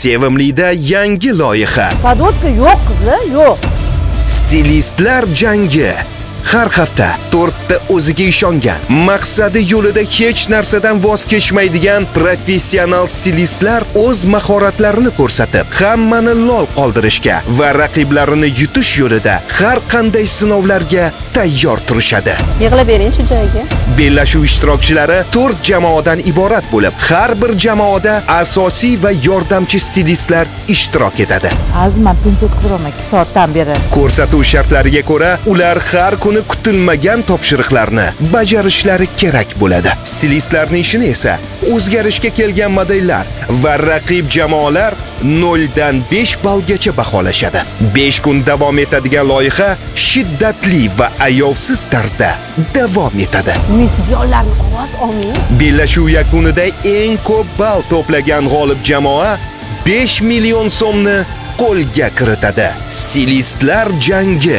Sevimlida yangi loyiha. Podvodka yo'q qizlar, yo'q. Stilistlar jangi. Har hafta 4 ta o'ziga ishongan, maqsadi yo'lida hech narsadan voz kechmaydigan professional stilistlar o'z mahoratlarini ko'rsatib, hammani lol qoldirishga va raqiblarini yutish yo'lida har qanday sinovlarga tayyor turishadi. Yig'lab bering shu joyga. Bellashuv ishtirokchilari 4 jamoadan iborat bo'lib, har bir jamoada asosiy va yordamchi stilistlar ishtirok etadi. Azman pinset quraman 2 soatdan beri. Ko'rsatuv shartlariga ko'ra, ular har kuni kutilmagan topshiriqlarni bajarishlari kerak bo'ladi. Stilistlarning ishini esa o'zgarishga kelgan modellar va raqib jamoalar 0 dan 5 ballgacha baholashadi. 5 kun davom etadigan loyiha shiddatli va ayovsiz tarzda davom etadi. Umidsiz yo'llarni ovoz olmang. Bellashuv yakunida eng ko'p ball to'plagan g'olib jamoa 5 million so'mni qo'lga kiritadi. Stilistlar jangi.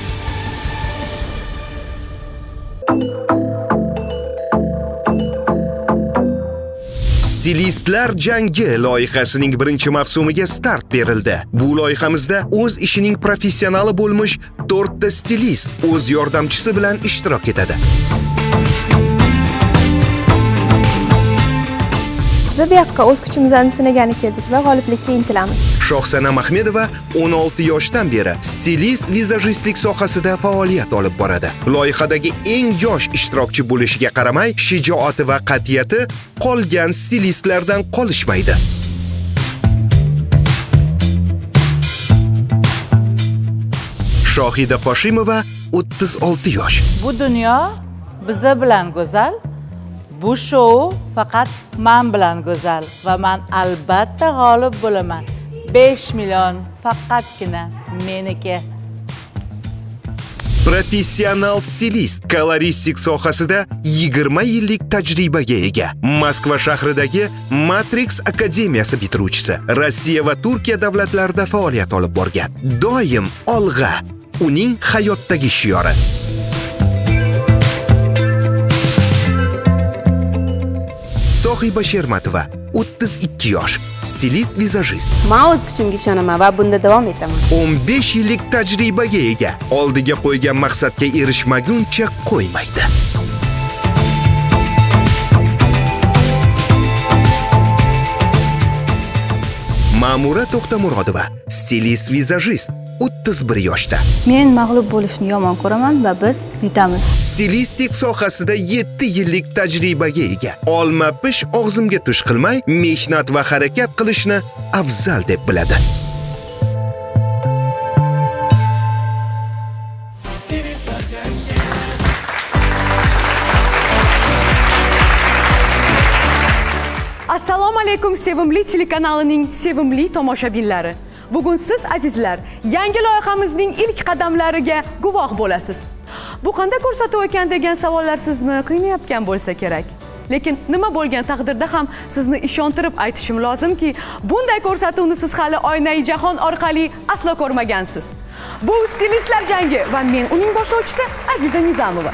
Stilistlar jangi loyihasining birinchi mavsumiga start berildi. Bu loyihamizda o'z ishining professionali bo'lmish 4 ta stilist o'z yordamchisi bilan ishtirok etadi. Biz bu yoqqa o'z kuchimizni sinagani keldik va g'oliblikka intilamiz. Shohsana Mahmedova 16 yoshdan beri stilist vizajistlik sohasida faoliyat olib boradi. Loyihadagi eng yosh ishtirokchi bo'lishiga qaramay, shijoati va qat'iyati qolgan stilistlardan qolishmaydi. Shohida Qoshimova 36 yosh. Bu dunyo biza bilan go'zal. Bu shou faqat men bilan go'zal va men albatta g'olib bo'laman. 5 million faqatgina meniki. Professional stilist, koloristik sohasida 20 yillik tajribaga ega. Moskva shahridagi Matrix akademiyasi bitiruvchisi. Rossiya va Turkiya davlatlarida faoliyat olib borgan. Doim olg'a uning hayotdagi shiori. Sohiba Shermatova 32 yosh, stilist vizajist. Men o'z kuchimga ishonaman va bunda davom etaman. 15 yillik tajribaga ega. Oldiga qo'ygan maqsadga erishmaguncha qo'ymaydi. Ma'mura To'xtamurodova, stilist vizajist, 31 yoshda. Men mag'lub bo'lishni yomon ko'raman va biz yutamiz. Stilistik sohasida 7 yillik tajribaga ega. Olma-pish og'zimga tush qilmay, mehnat va harakat qilishni afzal deb biladi. Assalomu alaykum sevimli telekanalining sevimli tomoshabinlari. Bugun siz azizlar yangi loyihamizning ilk qadamlariga guvoh bo'lasiz. Bu qanday ko'rsatuv ekan degan savollar sizni qiynayotgan bo'lsa kerak. Lekin nima bo'lgan taqdirda ham sizni ishontirib aytishim lozimki, bunday ko'rsatuvni siz hali oynai jahon orqali aslo ko'rmagansiz. Bu stilistlar jangi va men uning boshlovchisi Aziza Nizamova.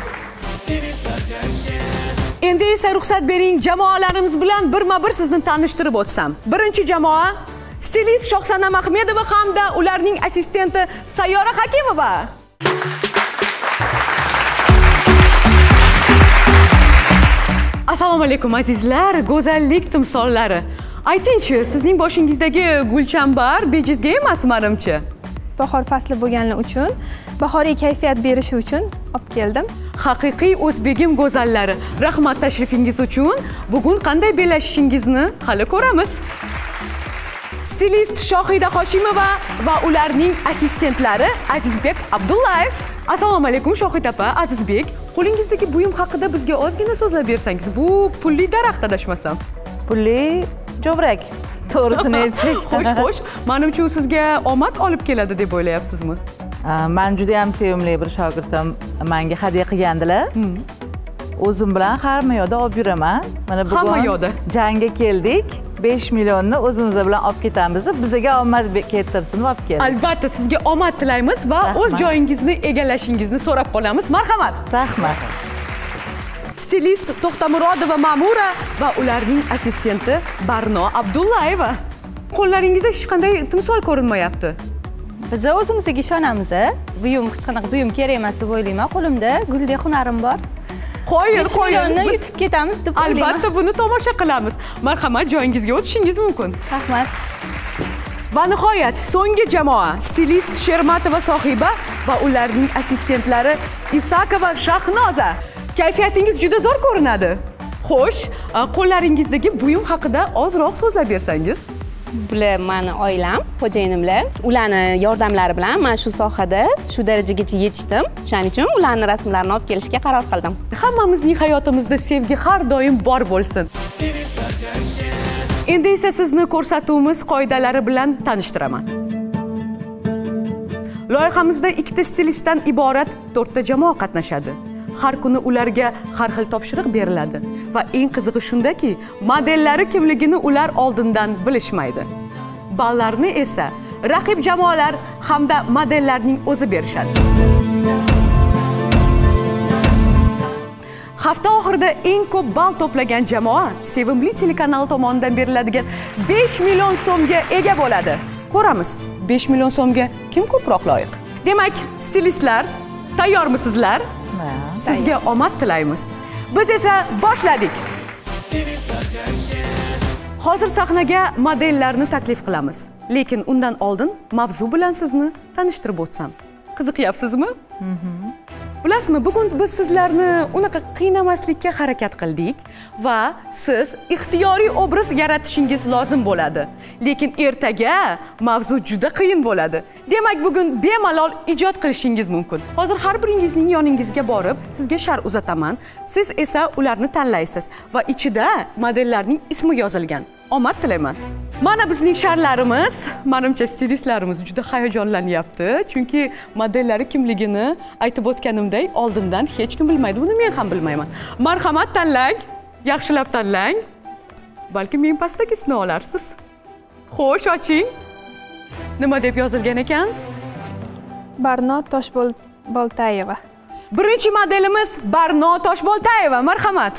Endi esa ruxsat bering, jamoalarimiz bilan birma-bir sizni tanishtirib o'tsam. Birinchi jamoa stilist Shohsana Mahmedova hamda ularning assistenti Sayyora Hakimova. Assalomu alaykum azizlar, go'zallik timsollari. Aytingchi, sizning boshingizdagi gulchambar bejizga emas menimcha? Bahor fasli bo'lgani uchun, bahoriy kayfiyat berishi uchun olib keldim. Haqiqiy o'zbegim go'zallari, rahmat tashrifingiz uchun. Bugun qanday bellashishingizni hali ko'ramiz. Stilist Shohida Qoshimova va ularning assistentlari Azizbek Abdullayev. Assalomu alaykum Shohida opa, Azizbek. Qo'lingizdagi buyum haqida bizga ozgina so'zlab bersangiz. Bu pulli daraxt adashmasam. Pulli jovrak. To'g'risini aytsak. Xo'sh. Menimcha u sizga omad olib keladi deb o'ylayapsizmi? Men juda ham sevimli bir shogirdim menga hadya qilgandilar. O'zim bilan hamma yoqda olib yuraman. Mana bugun jangga keldik. 5 millionni o'zimiz bilan olib ketamiz deb bizga omad keltirsin deb olib keldik. Albatta sizga omad tilaymiz va o'z joyingizni egallashingizni so'rab qolamiz. Marhamat. Rahmat. Stilist To'xtamurodova Ma'mura va ularning assistenti Barno Abdullayeva. Qo'llaringizda hech qanday timsol ko'rinmayapti. Biz o'zimizga ishonamiz. Buyum hech qanaqa buyum kerak emas deb o'ylayman. Qo'limda guldek hunarim bor. Qo'ying. Biz yutib ketamiz deb o'ylayman. Albatta buni tomosha qilamiz. Marhamat, joyingizga o'tishingiz mumkin. Rahmat. Va nihoyat so'nggi jamoa stilist Shermatova sohiba va ularning assistentlari Isakova Shahnoza. Kayfiyatingiz juda zo'r ko'rinadi. Xo'sh, qo'llaringizdagi buyum haqida ozroq so'zlab bersangiz. Bular meni oilam, xo'jayinimlar. Ularni yordamlari bilan men shu sohada shu darajagacha yetishdim. Shuning uchun ularning rasmlarini olib kelishga qaror qildim. Hammamizning hayotimizda sevgi har doim bor bo'lsin. Endi esa sizni ko'rsatuvimiz qoidalari bilan tanishtiraman. Loyihamizda ikkita stilistdan iborat 4 ta jamoa qatnashadi. Har kuni ularga har xil topshiriq beriladi va eng qizig'i shundaki, modellari kimligini ular oldindan bilishmaydi. Ballarni esa raqib jamoalar hamda modellarning o'zi berishadi. Hafta oxirida eng ko'p ball to'plagan jamoa Sevimli telekanali tomonidan beriladigan 5 million so'mga ega bo'ladi. Ko'ramiz, 5 million so'mga kim ko'proq loyiq? Demak, stilistlar, tayyormisizlar? Sizga omad tilaymiz. Biz esa boshladik. Hozir sahnaga modellarni taklif qilamiz. Lekin undan oldin mavzu bilan sizni tanishtirib o'tsam. Qiziqyapsizmi? Bilasizmi, bugun biz sizlarni unaqa qiynamaslikka harakat qildik va siz ixtiyoriy obraz yaratishingiz lozim bo'ladi. Lekin ertaga mavzu juda qiyin bo'ladi. Demak, bugun bemalol ijod qilishingiz mumkin. Hozir har biringizning yoningizga borib, sizga shar uzataman. Siz esa ularni tanlaysiz va ichida modellarning ismi yozilgan. Omad tilayman. Mana bizning sharlarimiz, menimcha stilistlarimiz juda hayajonlanyapti, chunki modellari kimligini aytib o'tganimdek oldindan hech kim bilmaydi. Buni men ham bilmayman. Marhamat, tanlang, yaxshilab tanlang. Balki men pastdagisini olarsiz. Xo'sh, oching. Nima deb yozilgan ekan? Barno Toshboltayeva. Birinchi modelimiz Barno Toshboltayeva. Marhamat.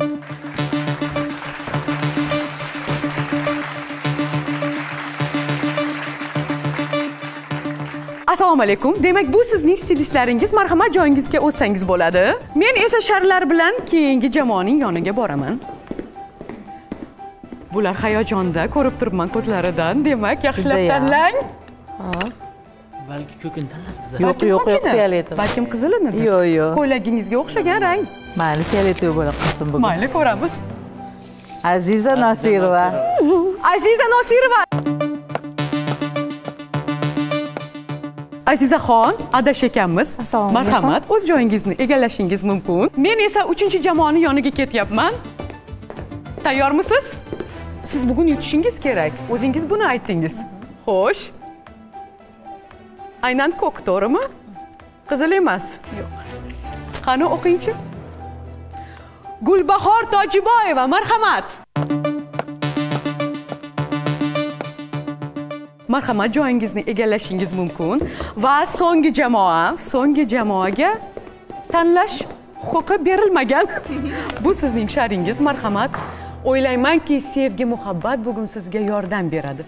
Assalomu alaykum. Demak, bu sizning stilistlaringiz. Marhamat, joyingizga o'tsangiz bo'ladi. Men esa sharlar bilan keyingi jamoaning yoniga boraman. Bular hayajonda, ko'rib turibman ko'zlaridan. Demak, yaxshilab tanlang. Balki ko'kin tanlabmiz. Yo'q, fiolet. Balkim qizilini. Yo'q. Ko'ylagingizga o'xshagan rang. Mayli, fiolet bo'lib qolsin bugun. Mayli, ko'ramiz. Aziza Nosirova. Aziza Nosirova. Azizaxon, adash ekanmiz. Marhamat, o'z joyingizni egallashingiz mumkin. Men esa 3-jamoaning yoniga ketyapman. Tayyormisiz? Siz bugun yutishingiz kerak. O'zingiz buni aytdingiz. Xo'sh. Aynan ko'k, to'g'rimi? Qizil emas. Yo'q. Qani o'qingchi. Gulbahor Tojiboyeva, marhamat. Marhamat, joyingizni egallashingiz mumkin va so'nggi jamoaga tanlash huquqi berilmagan. Bu sizning sharingiz. Marhamat. O'ylaymanki, sevgi, muhabbat bugun sizga yordam beradi.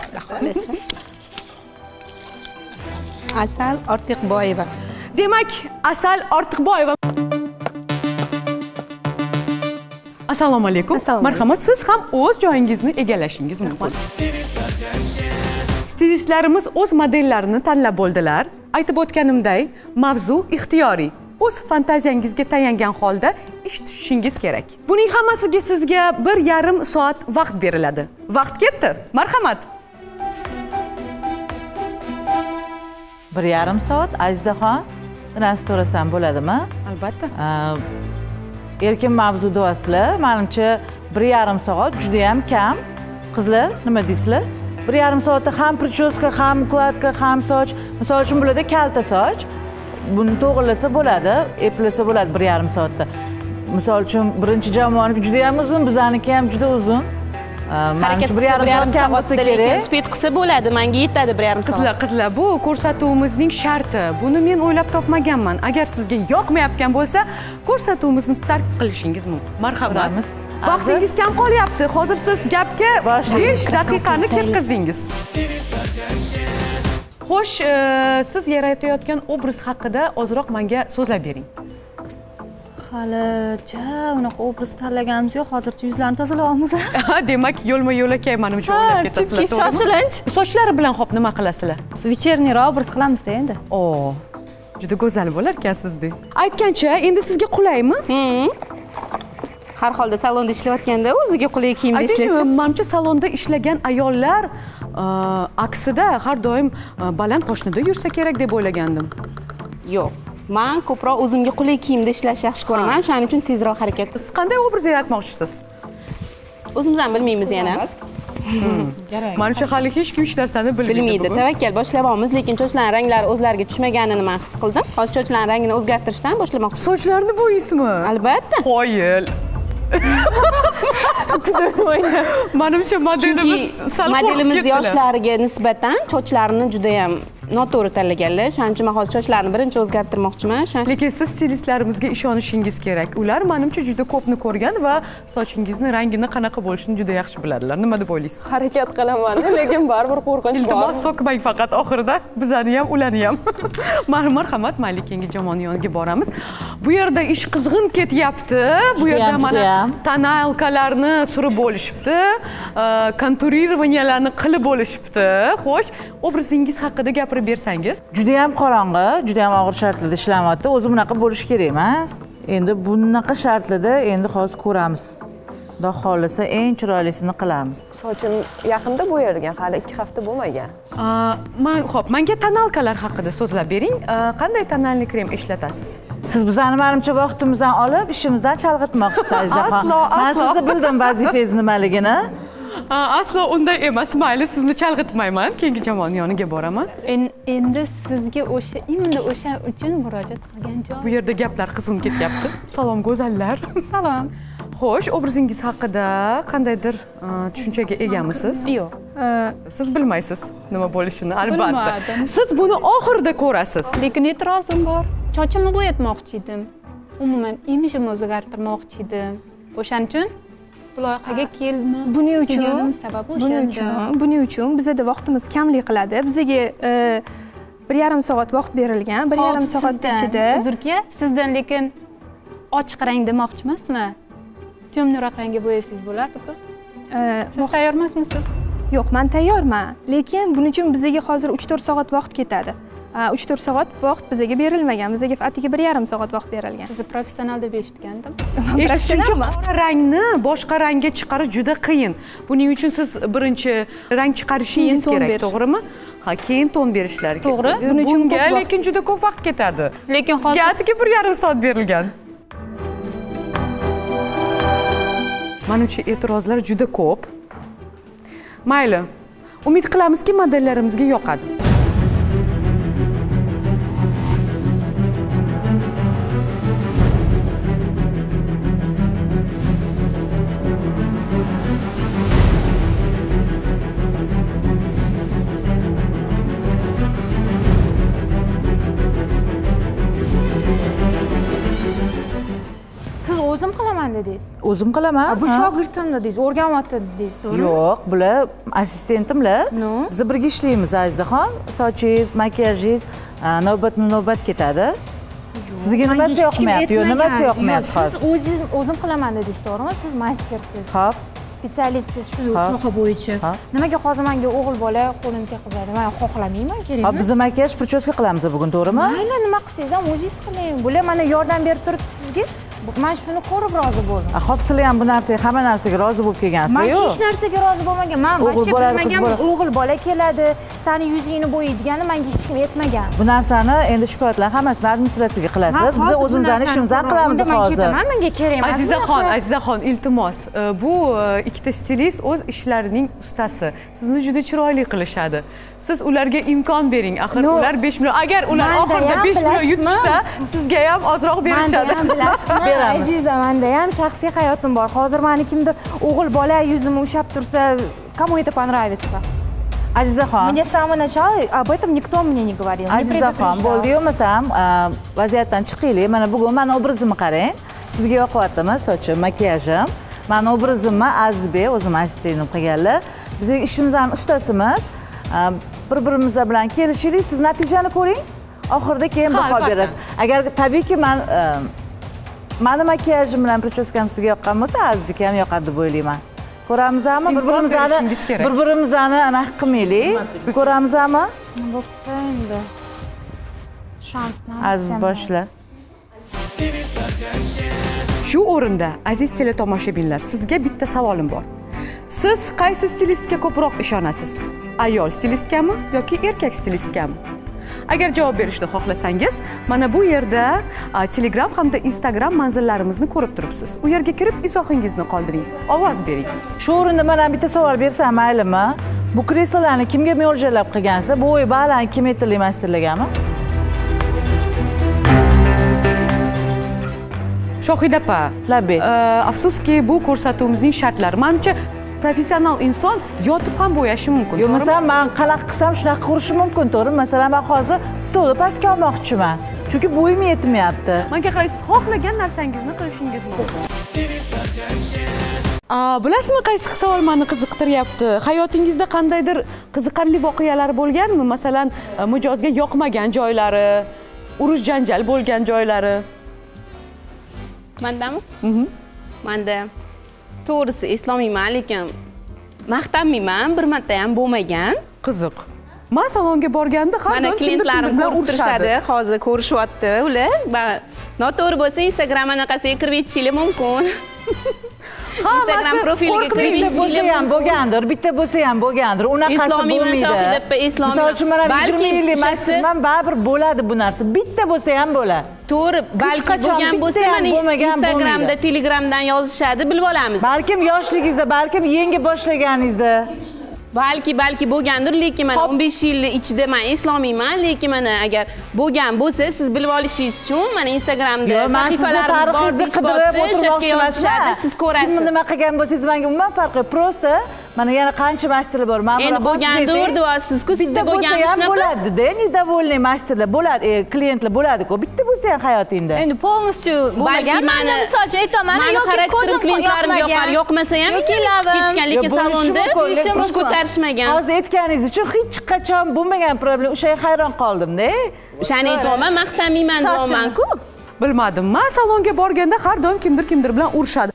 Asal Ortiqboyeva. Demak, Asal Ortiqboyeva. Assalomu alaykum. Marhamat, siz ham o'z joyingizni egallashingiz mumkin. Stilistlarimiz o'z modellarini tanlab bo'ldilar. Aytib o'tganimday, mavzu ixtiyoriy. O'z fantaziyangizga tayangan holda ish tushishingiz kerak. Buning hammasiga sizga 1,5 soat vaqt beriladi. Vaqt ketdi. Marhamat. 1,5 soat. Azizaxon, narsa so'rasam bo'ladimi? Albatta. Erkin mavzu deyapsizlar. Menimcha 1,5 soat juda ham kam. Qizlar, nima deysizlar? 1,5 soatda ham prichoska, ham ukladka, ham soch. Misol uchun bularda kalta soch. Buni to'g'rilasa bo'ladi, eplasa bo'ladi 1,5 soatda. Misol uchun birinchi jamoaniki juda ham uzun, bizaniki ham juda uzun. Harakat 1,5 soat bo'lsa kerak. Spid qilsa bo'ladi, menga yetadi 1,5 soat. Qizlar, bu ko'rsatuvimizning sharti. Buni men o'ylab topmaganman. Agar sizga yoqmayotgan bo'lsa, ko'rsatuvimizni tark qilishingiz mumkin. Marhamat. Vaqtingiz kam qolyapti. Hozir siz gapga 5 daqiqani ketkazdingiz. Xo'sh, siz yaratayotgan obraz haqida ozroq menga so'zlab bering. Halicha unaqa obraz tanlaganimiz yo'q. Hozircha yuzlarni tozalayapmiz. Demak, yo'lma-yo'lakay menimcha o'ylab ketasizlar. Chunki shoshilinch. Sochlari bilan xo'p nima qilasizlar? Вечернийroq obraz qilamiz-da endi. Juda go'zal bo'lar ekan sizdek. Aytgancha, endi sizga qulaymi? Har holda salonda ishlayotganda o'ziga qulay kiyimda ishlaysiz. Menimcha salonda ishlagan ayollar aksida har doim baland poshnada yursa kerak deb o'ylagandim. Yo'q. Men ko'proq o'zimga qulay kiyimda ishlashni yaxshi ko'raman. Shuning uchun tezroq harakat. Siz qanday obraz yaratmoqchisiz? O'zimiz ham bilmaymiz yana. Menimcha hali hech kim hech narsani bilmaydi. Tavakkal boshlayapmiz, lekin sochlarning ranglari o'zlariga tushmaganini men his qildim. Hozir sochlarning rangini o'zgartirishdan boshlamoqchiman. Sochlarni bo'yaysizmi? Albatta. Qoyil. Menimcha modelimiz yoshlariga nisbatan sochlarini juda ham noto'g'ri tanlaganlar. Shuning uchun men hozir sochlarni birinchi o'zgartirmoqchiman. Lekin siz stilistlarimizga ishonishingiz kerak. Ular menimcha juda ko'pni ko'rgan va sochingizni rangini qanaqa bo'lishini juda yaxshi biladilar. Nima deb o'ylaysiz? Harakat qilaman, lekin baribir qo'rqinch bor. Iltimos so'kmang faqat oxirida bizani ham, ularni ham. Marhamat, mayli keyingi jamoani yoniga boramiz. Bu yerda ish qizg'in ketyapti. Bu yerda mana tonalkalarni surib bo'lishibdi, konturirованияларni qilib bo'lishibdi. Xo'sh, obrazingiz haqida gapirib bersangiz? Juda ham qorong'i, juda ham og'ir shartlarda ishlamayapti. O'zi bunaqa bo'lishi kerak emas. Endi bunaqa shartlarda endi hozir ko'ramiz. Xudo xolisa eng chiroylisini qilamiz. Sochim yaqinda bo'yalgan, hali 2 hafta bo'lmagan. Menga tonalkalar haqida so'zlab bering. Qanday tonalni krem ishlatasiz? Siz bizani menimcha vaqtimizdan olib, ishimizdan chalg'itmoqchisiz, Azizaxon. Men sizni bildim vazifangiz nimaligini. Aslo unday emas. Mayli, sizni chalg'itmayman. Keyingi jamoani yoniga boraman. Endi sizga o'sha uchun murojaat qilgan joy. Bu yerda gaplar qizg'in ketyapti. Salom go'zallar. Salom. Xo'sh, obrazingiz haqida qandaydir tushunchaga egamisiz? Yo'q. Siz bilmaysiz nima bo'lishini, albatta. Siz buni oxirida ko'rasiz. Lekin e'tirozim bor. Sochimni bo'yatmoqchi edim. Umuman imijimni o'zgartirmoqchi edim. O'shaning uchun bu loyihaga keldim. Buning uchun bizda vaqtimiz kamlik qiladi. Bizga 1,5 soat vaqt berilgan. 1,5 soat ichida. Uzrga, sizdan lekin ochiq rang demoqchi emasman. Temnoq rangga bo'yasangiz bo'lardi-ku. Siz tayyormisiniz? Yo'q, men tayyorman. Lekin buning uchun bizga hozir 3-4 soat vaqt ketadi. 3-4 soat vaqt bizga berilmagan. Bizga faqatgina 1,5 soat vaqt berilgan. Sizni professional deb eshitgandim. Eshitishimcha qora rangni boshqa rangga chiqarish juda qiyin. Buning uchun siz birinchi rang chiqarishingiz kerak, to'g'rimi? Keyin ton berishlari kerak. To'g'ri. Buning uchun lekin juda ko'p vaqt ketadi. Lekin hozir sizga 1,5 soat berilgan. Menimcha e'tirozlar juda ko'p. Mayli. Umid qilamizki, modellarimizga yoqadi. o'zim qilaman dedingiz. O'zim qilaman. Bu shogirdim dedingiz, o'rganyapti dedingiz, to'g'rimi? Yo'q, bular assistentimlar. Biz birga ishlaymiz, Azizaxon. Sochingiz, makiyajingiz navbatma-navbat ketadi. Sizga nimasi yoqmayapti? Yo'q, nimasi yoqmayapti hozir? Siz o'zim qilaman dedingiz, to'g'rimi? Siz mastersiz. Xo'p. Spetsialistsiz shu soha bo'yicha. Nimaga hozir menga o'g'il bola qo'lini teqizadi? Men xohlamayman, kerakmi? Hop, biz makiyaj prichoska qilamiz bugun, to'g'rimi? Mayli, nima qilsangiz ham o'zingiz qiling. Bular mana yordam berib turibdi sizga. Men shuni ko'rib rozi bo'ldim. Xo'p, sizlar ham bu narsaga, hamma narsaga rozi bo'lib kelgansizlar-ku. Men hech narsaga rozi bo'lmagan. Men bilmagan o'g'il bola keladi, seni yuzingni bo'yaydigani menga hech kim aytmagan. Bu narsani endi shikoyatlar hammasini administratsiyaga qilasiz. Biz o'zimizning ishimizni qilamiz hozir. Menga kerak emas. Azizaxon, iltimos. Bu ikkita stilist o'z ishlarining ustasi. Sizni juda chiroyli qilishadi. Siz ularga imkon bering. Axir ular 5 million. Agar ular oxirida 5 million yutishsa, sizga ham ozroq berishadi. Aziza, menda ham shaxsiy hayotim bor. Hozir meni kimdir o'g'il bola yuzimni ushlab tursa, кому это понравится? Azizaxon. Мне с самого начала об этом никто мне не говорил. Azizaxon, bo'ldi yo'masam, vaziyatdan chiqaylik. Mana bugun meni obrazimni qarang. Sizga yoqyaptimi sochim, makiyajim? Mani obrazimni Azizbek, o'zim assistentim qilganlar. Bizning ishimizning ustasimiz. Bir-birimiz bilan kelishaylik, siz natijani ko'ring. Oxirida keyin baho berasiz. Agar tabiiyki mani makiyajim bilan prichoskam sizga yoqqan bo'lsa, Azizga ham yoqadi deb o'ylayman. Ko'ramizmi? Bir-birimizni anaqa qilmaylik. Ko'ramizmi? Bo'pti endi. Shansni. Aziz boshla. Shu o'rinda aziz teletomoshabinlar, sizga bitta savolim bor. Siz qaysi stilistga ko'proq ishonasiz? Ayol stilistkami yoki erkak stilistkami? Agar javob berishni xohlasangiz, mana bu yerda Telegram hamda Instagram manzillarimizni ko'rib turibsiz. U yerga kirib izohingizni qoldiring, ovoz bering. Shu o'rinda men ham bitta savol bersam maylimi? Bu kreslolarni kimga mo'ljallab qilgansizlar? Bu o'y baland kilometrli masterlaganmi? Shohida opa, Labbek. Afsuski bu ko'rsatuvimizning shartlari. Menimcha professional inson yotib ham bo'yashi mumkin. Yo'q, masalan, men qalaq qilsam shunaqa qurishim mumkin, to'g'rimi? Masalan, men hozir stolni pastga olmoqchiman. Chunki bo'yim yetmayapti. Menga qaraysiz, xohlagan narsangizni qilishingiz mumkin. Bilasizmi, qaysi savol meni qiziqtiryapti? Hayotingizda qandaydir qiziqarli voqealar bo'lganmi? Masalan, mijozga yoqmagan joylari, urush janjal bo'lgan joylari. Mandami? Manda to'g'risi eslolmayman, lekin maqtanmayman, bir marta ham bo'lmagan. Qiziq. Men salonga borganda har doim klientlarim bilan urishadi, hozir ko'rishyapti ular. Noto'g'ri bo'lsa Instagram anaqasiga kirib yetishingiz mumkin. Instagram profiliga kirib yetishingiz ham bo'lgandir, bitta bo'lsa ham bo'lgandir. Unaqasi bo'lmaydi. Misol uchun mana 20 yillik masterman, baribir bo'ladi bu narsa. Bitta bo'lsa ham bo'ladi. To'g'ri, balki bo'lgan bo'lsa, mana Instagramda, Telegramdan yozishadi, bilib olamiz. Balkim yoshligingizda, balkim yangi boshlaganingizda. Balki bo'lgandir, lekin mana 15 yil ichida men eslolmayman, lekin mana agar bo'lgan bo'lsa, siz bilib olishingiz uchun mana Instagramda sahifalarimiz bor, deyishibdi, yozishadi, siz ko'rasiz. Kim nima qilgan bo'lsangiz menga umuman farqi yo'q. Prosta mana yana qancha masterlar bor. Men endi bo'lgandir deyapsiz-ku, sizda bo'lgan ham bo'ladi-da, недовольный masterlar bo'ladi, klientlar bo'ladi-ku. Bitta bo'lsa ham hayotingda. Endi polностью bo'lmagan, men misolcha aytaman, yoki ko'zim klientlarim yoqmasa ham hech lekin salonda urush ko'tarishmagan. Hozir aytganingiz uchun hech qachon bo'lmagan problem. O'shaga hayron qoldim-da. O'shani aytmoqman, maqtamayman deyapman-ku. Bilmadim. Men salonga borganda har doim kimdir bilan urishadi.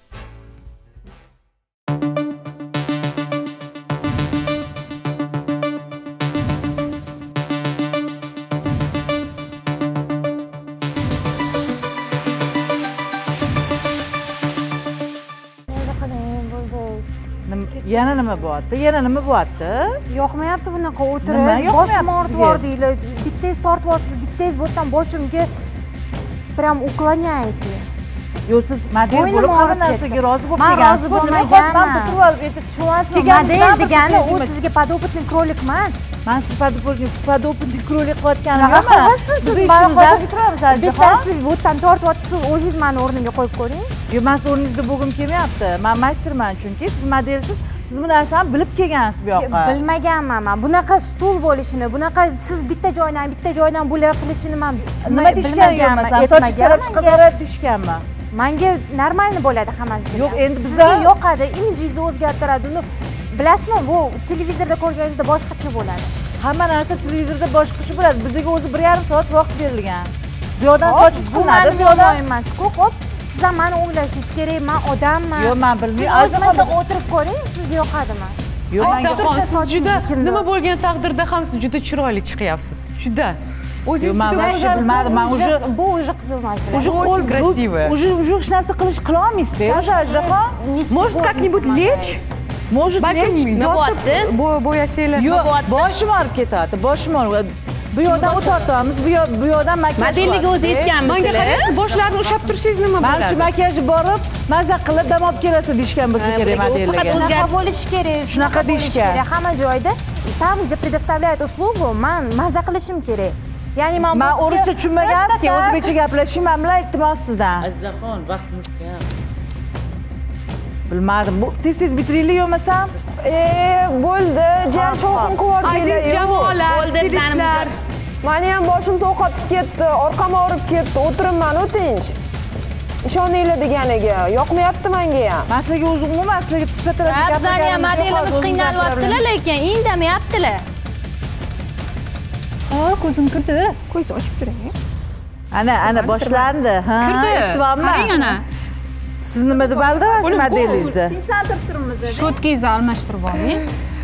Yana nima bo'lyapti? Yoqmayapti bunaqa o'tirish. Boshim og'riyapti. Bittangiz tortyapsiz, bittangiz bu yerdan boshimga прям уклоняете. Yo'q, siz model bo'lib hamma narsaga rozi bo'lib kelgansiz. Men rozi bo'lmaganman. Model degani u sizga подопытный кролик emas. Men siz подопытный кролик qilayotganim emas. Siz ishingizdan bitiramiz azizxon. Bittasi bu yerdan tortyapsiz, o'zingiz meni o'rnimga qo'yib ko'ring. Yo'q, men siz o'rningizda bo'lgim kelmayapti. Men masterman, chunki siz modelsiz. Siz bu narsani bilib kelgansiz bu yoqqa. Bilmaganman men. Bunaqa stul bo'lishini, bunaqa siz bitta joydan bo'lib qilishini men nima dishgan masalan, soch taraf chiqaveradi dishganmi? Menga normalni bo'ladi hammasi. Yo'q, endi bizga yoqadi, imidjingizni o'zgartiradi. Uni bilasizmi, bu televizorda ko'rganingizda boshqacha bo'ladi. Hamma narsa televizorda boshqacha bo'ladi. Bizga o'zi 1,5 soat vaqt berilgan. Bu yoqdan soch chiqadi, bu yoqdan emas-ku. Hop, siz ham meni o'nglashingiz kerak, men odamman. Yo'q, men bilmayman. O'zimizda o'tirib ko'ring, sizga yoqadimi? Yo'q, siz juda nima bo'lgan taqdirda ham siz juda chiroyli chiqyapsiz. Juda. O'zingiz juda bilmadim. Men уже bu уже qiziqmas. Уже очень красиво. Уже hech narsa qila olmaysizda, o'sha azizxon. Может как-нибудь лечь? Может лечь? Bo'yasanglar. Yo'q, boshim og'rib ketadi. Boshim og'rib. Bu yoqdan o'tartamiz, bu yoqdan makiyaj. Modelliga o'zi aytganmiz. Menga qaraysiz, boshlarni ushab tursangiz nima bo'ladi? Menimcha makiyajni borib, maza qilib dam olib kelasiz deyishgan bo'lsa kerak modellarga. Shunaqa bo'lishi kerak. Shunaqa deyishgan. Hamma joyda там, где предоставляют услугу, men maza qilishim kerak. Ya'ni men o'rischa tushunmagansiz-ki, o'zbekcha gaplashing, men iltimos sizdan. Azizxon, vaqtimiz kam. Bilmadim. Bu tez bitiraylik yo'masam? Bo'ldi. Jan shovqin qilib Aziz jamoalar, stilistlar. Meni ham boshim sovqotib ketdi, orqam og'rib ketdi. O'tiribman, o'tinch. ishoninglar deganiga yoqmayapti menga ham. Men sizlarga o'zi umuman sizlarga tisatiradigan bizlarni ham modelimiz qiynalyaptilar, lekin indamayaptilar. Ko'zim kirdi. Ko'zni ochib turing. Ana boshlandi. Ha, eshitibman. Qarang ana. Siz nima deb aldingiz modelingizni? Tinchlantirib turibmiz. Shotkangizni almashtirib oling.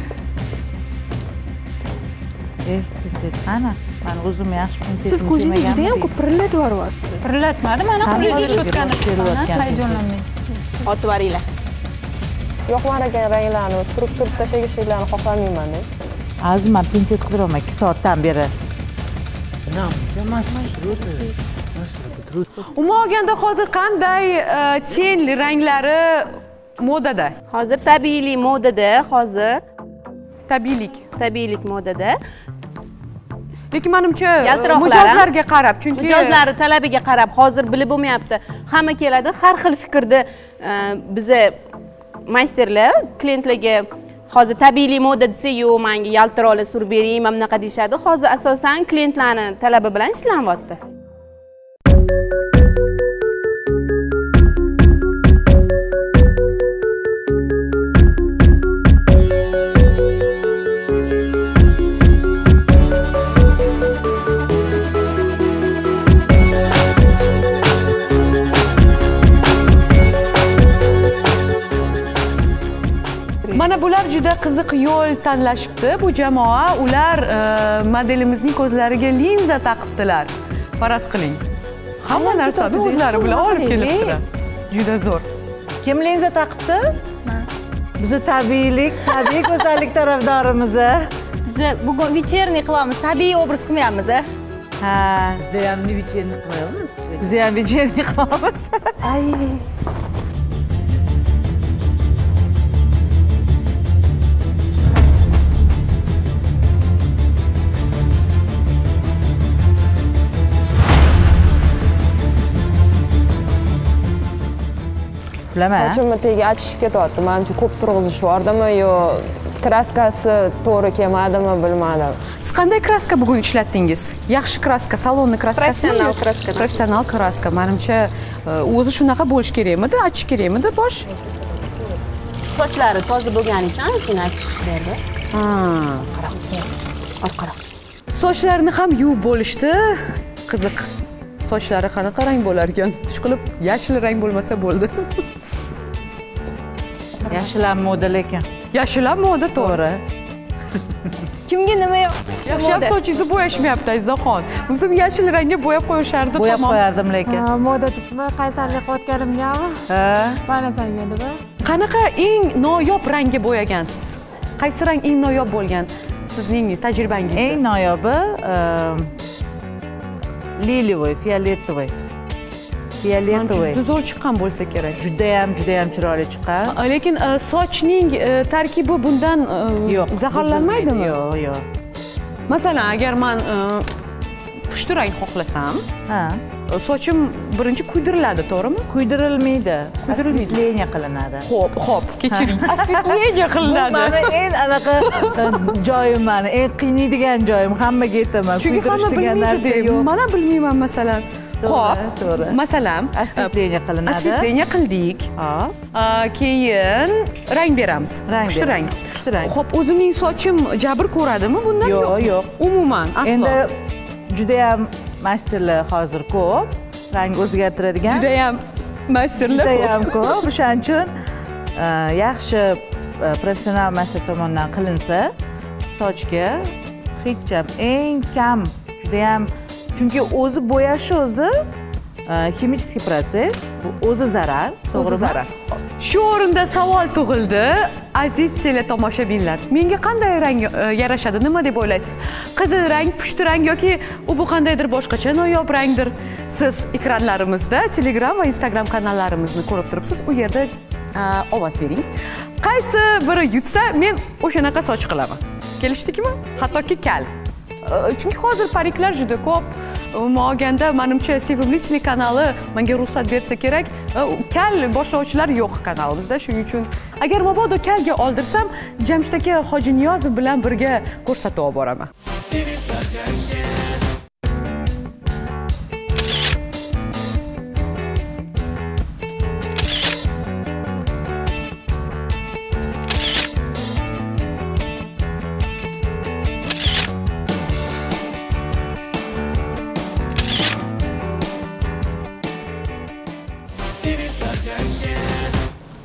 Pinset qani? Men o'zim yaxshi pinset. Siz ko'zingizni juda ham ko'p pirillatib yuboryapsiz. Pirillatmadi, mana qo'liga shotkani hayajonlanmang. Otib yuboringlar. Yoqmar ekan ranglarni, surib tashlashinglarni xohlamayman-da. Hozir men pinset qidiraman 2 soatdan beri. Umuman olganda hozir qanday tenli ranglari modada? Hozir tabiiylik modada, hozir tabiiylik modada. Lekin menimcha mijozlarga qarab, chunki mijozlari talabiga qarab hozir bilib bo'lmayapti. Hamma keladi, har xil fikrda biza masterlar klientlarga hozir tabiiylik moda desa-yu, menga yaltiroqlar surib bering, mana bunaqa deyshadi. Hozir asosan klientlarni talabi bilan ishlanyapti. Mana bular juda qiziq yo'l tanlashibdi. Bu jamoa, ular modelimizning ko'zlariga linza taqibdilar. Faraz qiling. Hamma narsani o'zlari bilan olib kelibdilar. Juda zo'r. Kim linza taqibdi? Biz tabiiy go'zallik tarafdorimiz. Biz bugun вечерний qilamiz, tabiiy obraz qilmayapmiz. Ha, Bizda ham вечерний qilamiz. biz ham вечерний qilamiz. Ay. Sochimni tegi achishib ketyapti. Menimcha ko'p turg'izish bordimi yo kraskasi to'g'ri kelmadimi bilmadim. Siz qanday kraska bugun ishlatdingiz? Yaxshi kraska, salonni kraskasi. Professional kraska. Menimcha o'zi shunaqa bo'lish kerakmidi? Achish kerakmidi bosh? Sochlari toza bo'lganidan keyin achish berdi. Ha, qaraq. Sochlarni ham yuvib bo'lishdi. Qiziq. Sochlari qanaqa rang bo'lar ekan? Ishqilib yashil rang bo'lmasa bo'ldi. Yashil ham moda lekin. Yashil ham moda to'g'ri. Kimga nima yo'q? Yaxshiyam sochingizni bo'yashmayapti Azizaxon. O'zim yashil rangga bo'yab qo'yishardi, tamom. Bo'yab qo'yardim lekin. Moda debmi? Qaysarlik qilayotganimgami? Ha. Mana senga nima? Qanaqa eng noyob rangga bo'yagansiz? Qaysi rang eng noyob bo'lgan sizning tajribangizda? Eng noyobi liliovoy, fioletovoy. Juda zo'r chiqqan bo'lsa kerak. Juda ham chiroyli chiqqan. Lekin sochning tarkibi bundan zaharlanmaydimi? Yo'q. Masalan, agar men pushti rang xohlasam, sochim birinchi kuydiriladi, to'g'rimi? Kuydirilmaydi. Осветление qilinadi. Xo'p, kechiring. Осветление qilinadi. Bu meni eng anaqa joyim, meni eng qiynaydigan joyim. Hammaga aytaman. Chunki hamma bilmaydi. Mana bilmayman masalan. To'g'ri. Masalan, осветление qilinadi. Осветление qildik. Keyin rang beramiz. Pushti rang. Xo'p, o'zimning sochim jabr ko'radimi bundan? Yo'q. Umuman, aslo. Endi juda ham masterlar hozir ko'p. Rang o'zgartiradigan. Juda ham masterlar ko'p. O'shaning uchun yaxshi professional master tomonidan qilinsa, sochga hech ham eng kam juda ham, chunki o'zi bo'yash o'zi ximический protsess, o'zi zarar, to'g'rimi? Shu o'rinda savol tug'ildi. Aziz teletomoshabinlar, menga qanday rang yarashadi? Nima deb o'ylaysiz? Qizil rang, pushti rang yoki bu qandaydir boshqacha noyob rangdir? Siz ekranlarimizda Telegram va Instagram kanallarimizni ko'rib turibsiz. U yerda ovoz bering. Qaysi biri yutsa, men o'shanaqa soch qilaman. Kelishdikmi? Hattoki kal. Chunki hozir pariklar juda ko'p. Umuman olganda, menimcha Sevimli telekanali menga ruxsat bersa kerak. Kal boshlovchilar yo'q kanalimizda, shuning uchun agar mabodo kalga oldirsam, Jamshid aka Hojiniyozov bilan birga ko'rsatib olib boraman.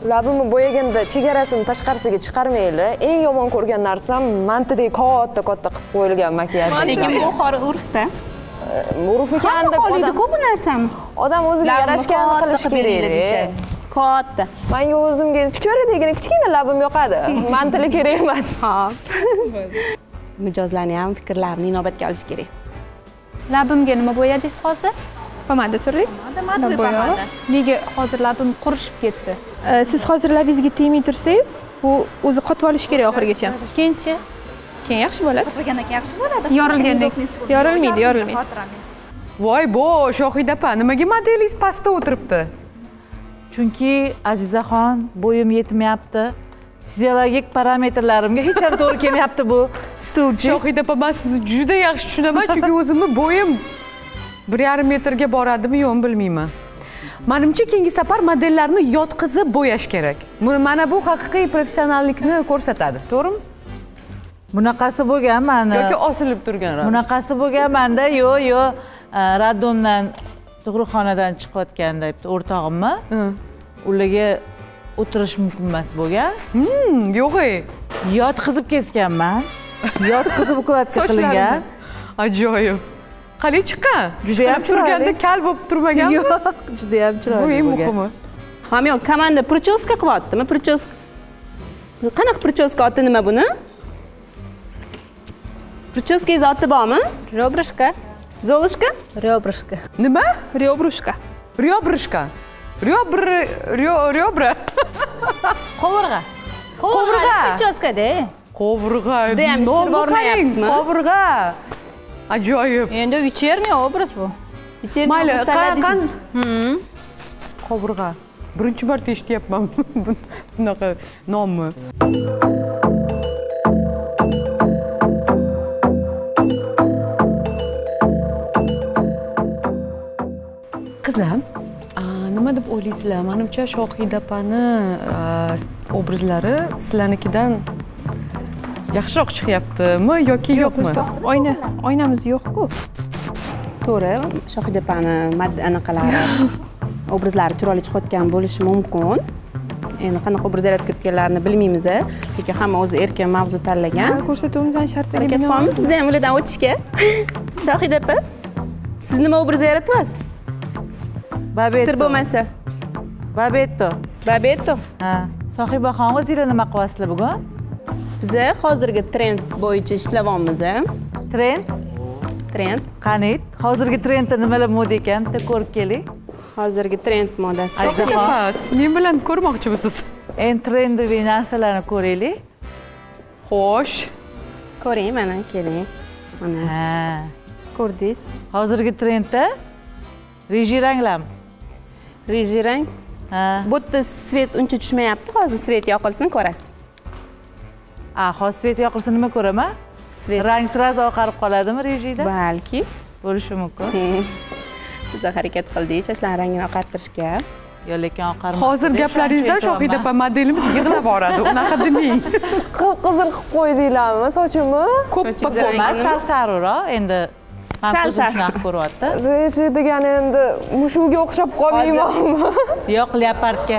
Labimni bo'yaganda chegarasini tashqarisiga chiqarmayli. Eng yomon ko'rgan narsam mantidek katta qilib qo'yilgan makiyaj. Lekin bu xori urfda. Urf ekanda qo'ydi-ku bu narsani. Odam o'ziga yarashgan qilish kerak. Katta. Menga o'zimga kuchliligini kichkina labim yoqadi. Mantili kerak emas. Xo'p. Mijozlarni ham fikrlarini inobatga olish kerak. Labimga nima bo'yadingiz hozir? Pomada surdik. Pomada. Nega hozir labim qurishib ketdi? Siz hozir labingizga tegmay tursangiz, bu o'zi qotib olishi kerak oxirigacha. Keyinchi? Keyin yaxshi bo'ladi. Qotgandan keyin yaxshi bo'ladi. Yorilgandek. Yorilmaydi. Voy bo, Shohida opa, nimaga modelingiz pastda o'tiribdi? Chunki Azizaxon, bo'yim yetmayapti. Fiziologik parametrlarimga hech ham to'g'ri kelmayapti bu stulchi. Shohida opa, men sizni juda yaxshi tushunaman, chunki o'zimni bo'yim 1,5 metrga boradimi, yo'q bilmayman. Menimcha keyingi safar modellarni yotqizib bo'yash kerak. Mana bu haqiqiy professionallikni ko'rsatadi, to'g'rimi? Bunaqasi bo'lgan mani. Yoki osilib turgan. Bunaqasi bo'lgan menda, yo'q, radondan tug'ruqxonadan chiqayotganda o'rtog'immi? Ularga o'tirish mumkin emas bo'lgan. Yo'q-e. Yotqizib kesganman. Yotqizib ukladka qilingan. Ajoyib. Qani chiqqan? Juda ham turganda kal bo'lib turmaganmi? Yo'q, juda ham chiroyli. Bu eng muhimi. Ham yo'q, komanda prichoska qilyaptimi? Prichoska. Qanaqa prichoska oti nima buni? Prichoskangiz oti bormi? Ryobrishka. Zolushka? Ryobrishka. Nima? Ryobrushka. Ryobrishka. Ryobra. Qovurg'a. Prichoskada. Qovurg'a. Juda ham shir bormayapsizmi? Qovurg'a. Ajoyib. Endi вечерний образ bu. Mayli, qan? Qovurg'a. Birinchi marta eshityapman bunaqa nomni. Qizlar, nima deb o'ylaysizlar? Menimcha Shohida opani obrazlari sizlarnikidan yaxshiroq chiqyaptimi yoki yo'qmi? Oynamiz yo'q-ku. To'g'ri, Shohida opani anaqalari obrazlari chiroyli chiqayotgan bo'lishi mumkin. Endi qanaqa obraz yaratayotganlarini bilmaymiz, lekin hamma o'zi erkin mavzu tanlagan. Ko'rsatuvimizdan shartga binoan qilamiz, biz ham ulardan o'tishga. Shohida opa, siz nima obraz yaratyapsiz? Babetto. Sir bo'lmasa. Babetto. Ha. Sohibaxon, o'zinglar nima qilyapsizlar bugun? Biz hozirgi trend bo'yicha ishlayapmiz. Trend. Qani, hozirgi trendda nimalar moda ekan? Bitta ko'rib keling. Hozirgi trend modasi. Siz men bilan ko'rmoqchimisiz? Eng trendoviy narsalarni ko'raylik. Xo'sh. Ko'ring, mana keling. Mana. Ha. Ko'rdingiz? Hozirgi trendda rejim ranglarmi? Rejim rang? Ha. Bu yerda svet uncha tushmayapti. Hozir svet yoqilsin, ko'rasiz. Hozir svet yoqilsa nima ko'raman? Svet. Rang sraz oqarib qoladimi rejida? Balki. Bo'lishi mumkin. Biz harakat qildik, sochlarning rangini oqartirishga. Yo, lekin oqarib. Hozir gaplaringizdan Shohida opa modelimiz yig'lab boradi. Unaqa demang. Qizil qilib qo'ydinglarmi sochimni? Ko'ppa sal-sariroq endi sal-sal ko'ryapti. Reji degani endi mushuga o'xshab qolmaymanmi? Yo'q, leopardga.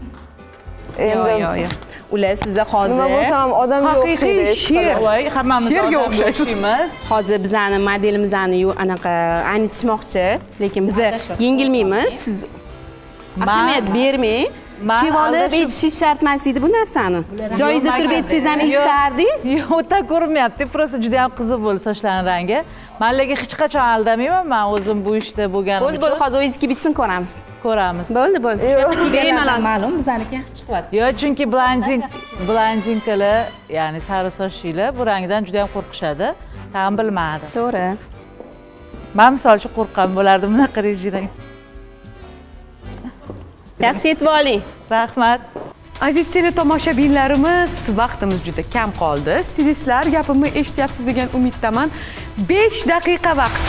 Yo'q. Ular sizga hozir nima bo'lsam odamga haqiqiy sher. Voy, hammamiz sherga o'xshaymiz. Hozir bizani modelimizni anaqa aynitishmoqchi, lekin biz yengilmaymiz. Siz ahamiyat bermang. Kim olib aytishingiz shart emas edi bu narsani. Joyingizda turib aytsangiz ham eshitardik. Yo'q, o'ta ko'rinmayapti. Prosta juda ham qiziq bo'ldi sochlarning rangi. Manlarga hech qachon aldamayman. Men o'zim bu ishda bo'lganim uchun. Bo'ldi, hozir o'zingizga bitsin ko'ramiz. Bo'ldi. Bemalol ma'lum, bizaniki yaxshi chiqyapti. Yo'q, chunki blondinkalar, ya'ni sari sochlilar bu rangdan juda ham qo'rqishadi. Tag'in bilmadi. To'g'ri. Men misol uchun qo'rqqan bo'lardim bunaqa rejim. Yaxshi yetib oling. Rahmat. Aziz teletomoshabinlarimiz, vaqtimiz juda kam qoldi. Stilistlar, gapimni eshityapsiz degan umiddaman. 5 daqiqa vaqt.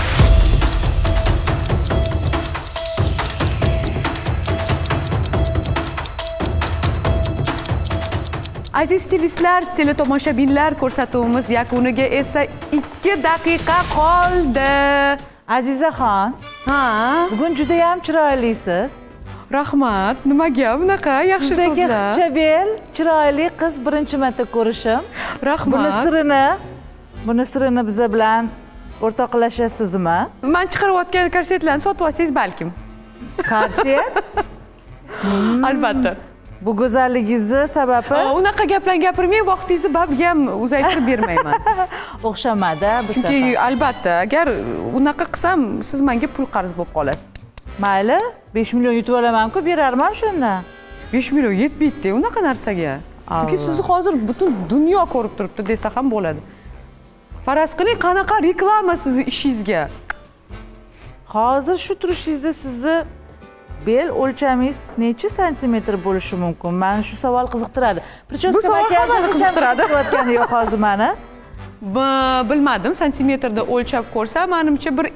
Aziz stilistlar, teletomoshabinlar, ko'rsatuvimiz yakuniga esa 2 daqiqa qoldi. Azizaxon, bugun juda ham chiroylisiz. Rahmat. Nimaga bunaqa yaxshi so'zlar? Xushbel, chiroyli qiz birinchi marta ko'rishim. Rahmat. Buni sirini biz bilan o'rtoqlashasizmi? Men chiqarayotgan korsetlarni sotib olsangiz balkim. Korset? Albatta. Bu go'zalligingizni sababi? Unaqa gaplarni gapirmang, vaqtingizni babga ham uzaytirib bermayman. O'xshamadi bu safar. Chunki albatta, agar unaqa qilsam, siz menga pul qarz bo'lib qolasiz. Mayli, 5 million yutib olaman-ku, berarman shundan. 5 million yetmaydi unaqa narsaga. Chunki sizni hozir butun dunyo ko'rib turibdi desa ham bo'ladi. Faraz qiling, qanaqa reklama sizni ishingizga. Hozir shu turishingizda sizni bel o'lchamingiz necha santimetr bo'lishi mumkin? Meni shu savol qiziqtiradi. Bu savol hammani qiziqtiradi. Qilayotgani yo'q hozir meni. Bilmadim, santimetrda o'lchab ko'rsam, menimcha bir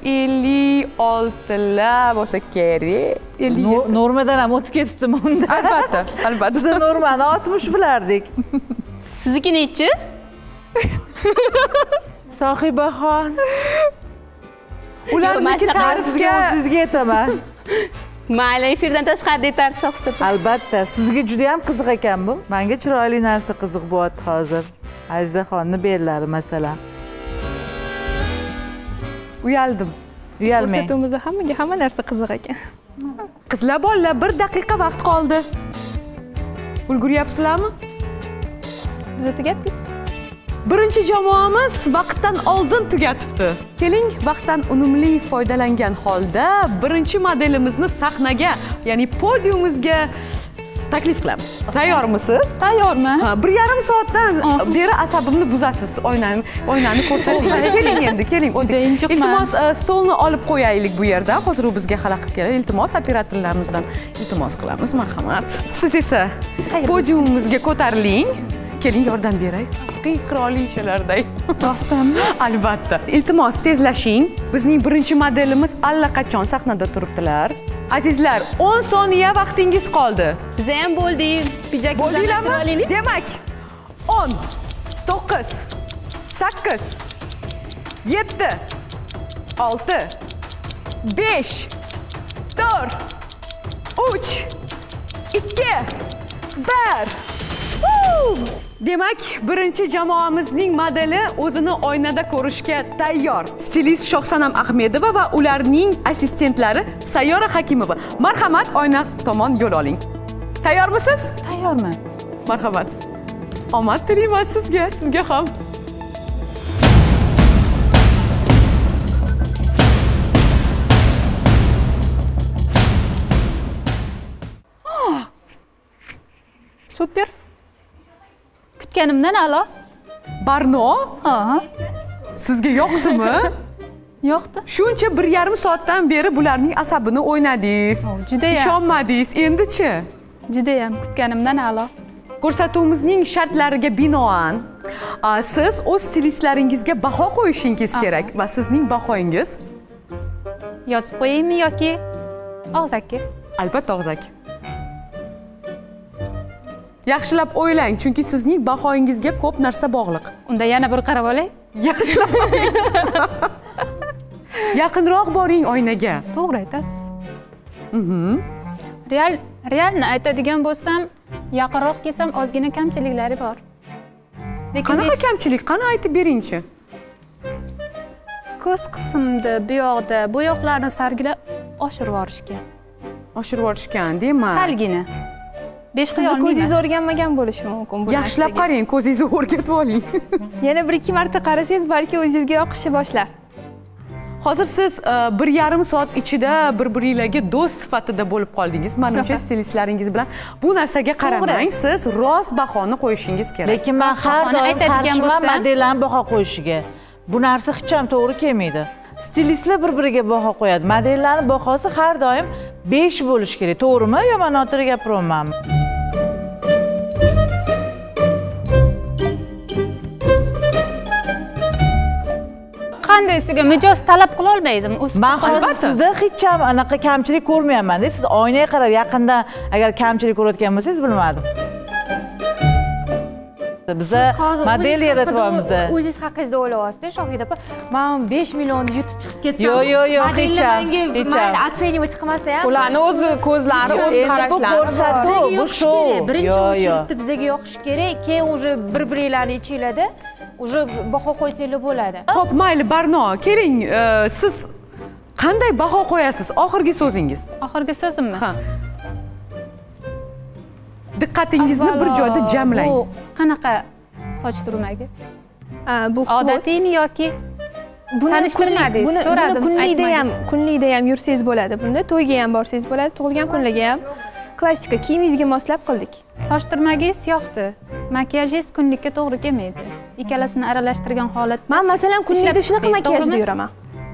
56lar bo'lsa kerak. 57. Normadan ham o'tib ketibdimi unda? Albatta, albatta. Biz normani 60 bilardik. Sizniki nechi? Sohibaxon. Ularniki ta'rifga sizga aytaman. Mayli, efirdan tashqarida yetarli shaxsda. Albatta, sizga juda ham qiziq ekan bu. Menga chiroyli narsa qiziq bo'lyapti hozir. Azizaxonning bellari masalan. Uyaldim. Uyalmang. Ko'rsatumizda hamma narsa qiziq ekan. Qizlar, bolalar, 1 daqiqa vaqt qoldi. Ulguryapsizlarmi? Biz tugatdik. Birinchi jamoamiz vaqtdan oldin tugatibdi. Keling, vaqtdan unumli foydalangan holda birinchi modelimizni sahnaga, ya'ni podiumimizga taklif qilamiz. Tayyormisiz? Tayyorman. 1,5 soatdan beri asabimni buzasiz. Oynani ko'rsating. Keling endi, keling. Iltimos, stolni olib qo'yaylik bu yerda. Hozir u bizga xalaqit keladi. Iltimos, operatorlarimizdan iltimos qilamiz. Marhamat. Siz esa podiumimizga ko'tariling. Keling, yordam beray. Qirolichalarday. Rostdanmi? Albatta. Iltimos, tezlashing. Bizning birinchi modelimiz allaqachon sahnada turibdilar. Azizlar, 10 soniya vaqtingiz qoldi. Biza ham bo'ldik. Bo'ldinglarmi? Demak, 10, 9, 8, 7, 6, 5, 4, 3, 2, 1. Demak, birinchi jamoamizning modeli o'zini oynada ko'rishga tayyor. Stilist Shohsanam Ahmedova va ularning assistentlari Sayyora Hakimova. Marhamat, oyna tomon yo'l oling. Tayyormisiz? Tayyorman. Marhamat. Omad tilayman sizga ham. Super. Kutganimdan a'lo. Barno? Ha. Sizga yoqdimi? Yoqdi. Shuncha 1,5 soatdan beri bularning asabini o'ynadingiz. Juda ham. Ishonmadingiz. Endi-chi? Juda ham kutganimdan a'lo. Ko'rsatuvimizning shartlariga binoan siz o'z stilistlaringizga baho qo'yishingiz kerak va sizning bahoyingiz yozib qo'yaymi yoki og'zaki? Albatta og'zaki. Yaxshilab o'ylang, chunki sizning bahoyingizga ko'p narsa bog'liq. Unda yana bir qarab olay. Yaxshilab o'ylang. Yaqinroq boring oynaga. To'g'ri aytasiz. Realni aytadigan bo'lsam, yaqinroq kelsam ozgina kamchiliklari bor. Lekin qanaqa kamchilik? Qani aytib beringchi. Ko'z qismida, bu yoqda bo'yoqlarni sargilab oshirib yorishgan. Oshirib yorishgan, deyman. Salgina. 5 xiyol ko'zingiz o'rganmagan bo'lishi mumkin bu. Yaxshilab qarang, ko'zingizni o'rgatib oling. Yana 1-2 marta qarasangiz, balki o'zingizga yoqishni boshlar. Hozir siz 1,5 soat ichida bir-biringizga do'st sifatida bo'lib qoldingiz. Menimcha stilistlaringiz bilan bu narsaga qaramang, siz rost bahoni qo'yishingiz kerak. Lekin men har doim qarshiman modellarni baho qo'yishiga. Bu narsa hech ham to'g'ri kelmaydi. Stilistlar bir-biriga baho qo'yadi. Modellarning bahosi har doim 5 bo'lishi kerak. To'g'rimi yo men noto'g'ri gapiryapmanmi? Qandaysiga mijoz talab qila olmaydim. Men hozir sizda hech ham anaqa kamchilik ko'rmayapman-da. Siz oynaga qarab yaqindan agar kamchilik ko'rayotgan bo'lsangiz bilmadim. Biza model yaratyapmiz. O'zingiz haqingizda o'ylayapsiz-da, Shohida opa. Men 5 millionni yutib chiqib ketsam. Yo'q, hech ham. Mayli, оценивать qilmasa ham. Ularni o'zi ko'zlari, o'z qarashlari. Ko'rsatuv, bu shou. Birinchi o'chirib bizga yoqish kerak, keyin уже bir-biringlarni ichinglarda уже baho qo'ysanglar bo'ladi. Xo'p, mayli, Barno, keling, siz qanday baho qo'yasiz? Oxirgi so'zingiz. Oxirgi so'zimmi? Ha. Diqqatingizni bir joyda jamlang. Bu qanaqa soch turmagi? Bu odatiymi yoki tanishtirmadingiz? Buni kunlikda ham yursangiz bo'ladi. Bunda to'yga ham borsangiz bo'ladi, tug'ilgan kunlarga ham klassika kiyimingizga moslab qildik. Soch turmagingiz yoqdi. Makiyajingiz kunlikka to'g'ri kelmaydi. Ikkalasini aralashtirgan holatda. Men masalan kunlikda shunaqa makiyajda yuraman.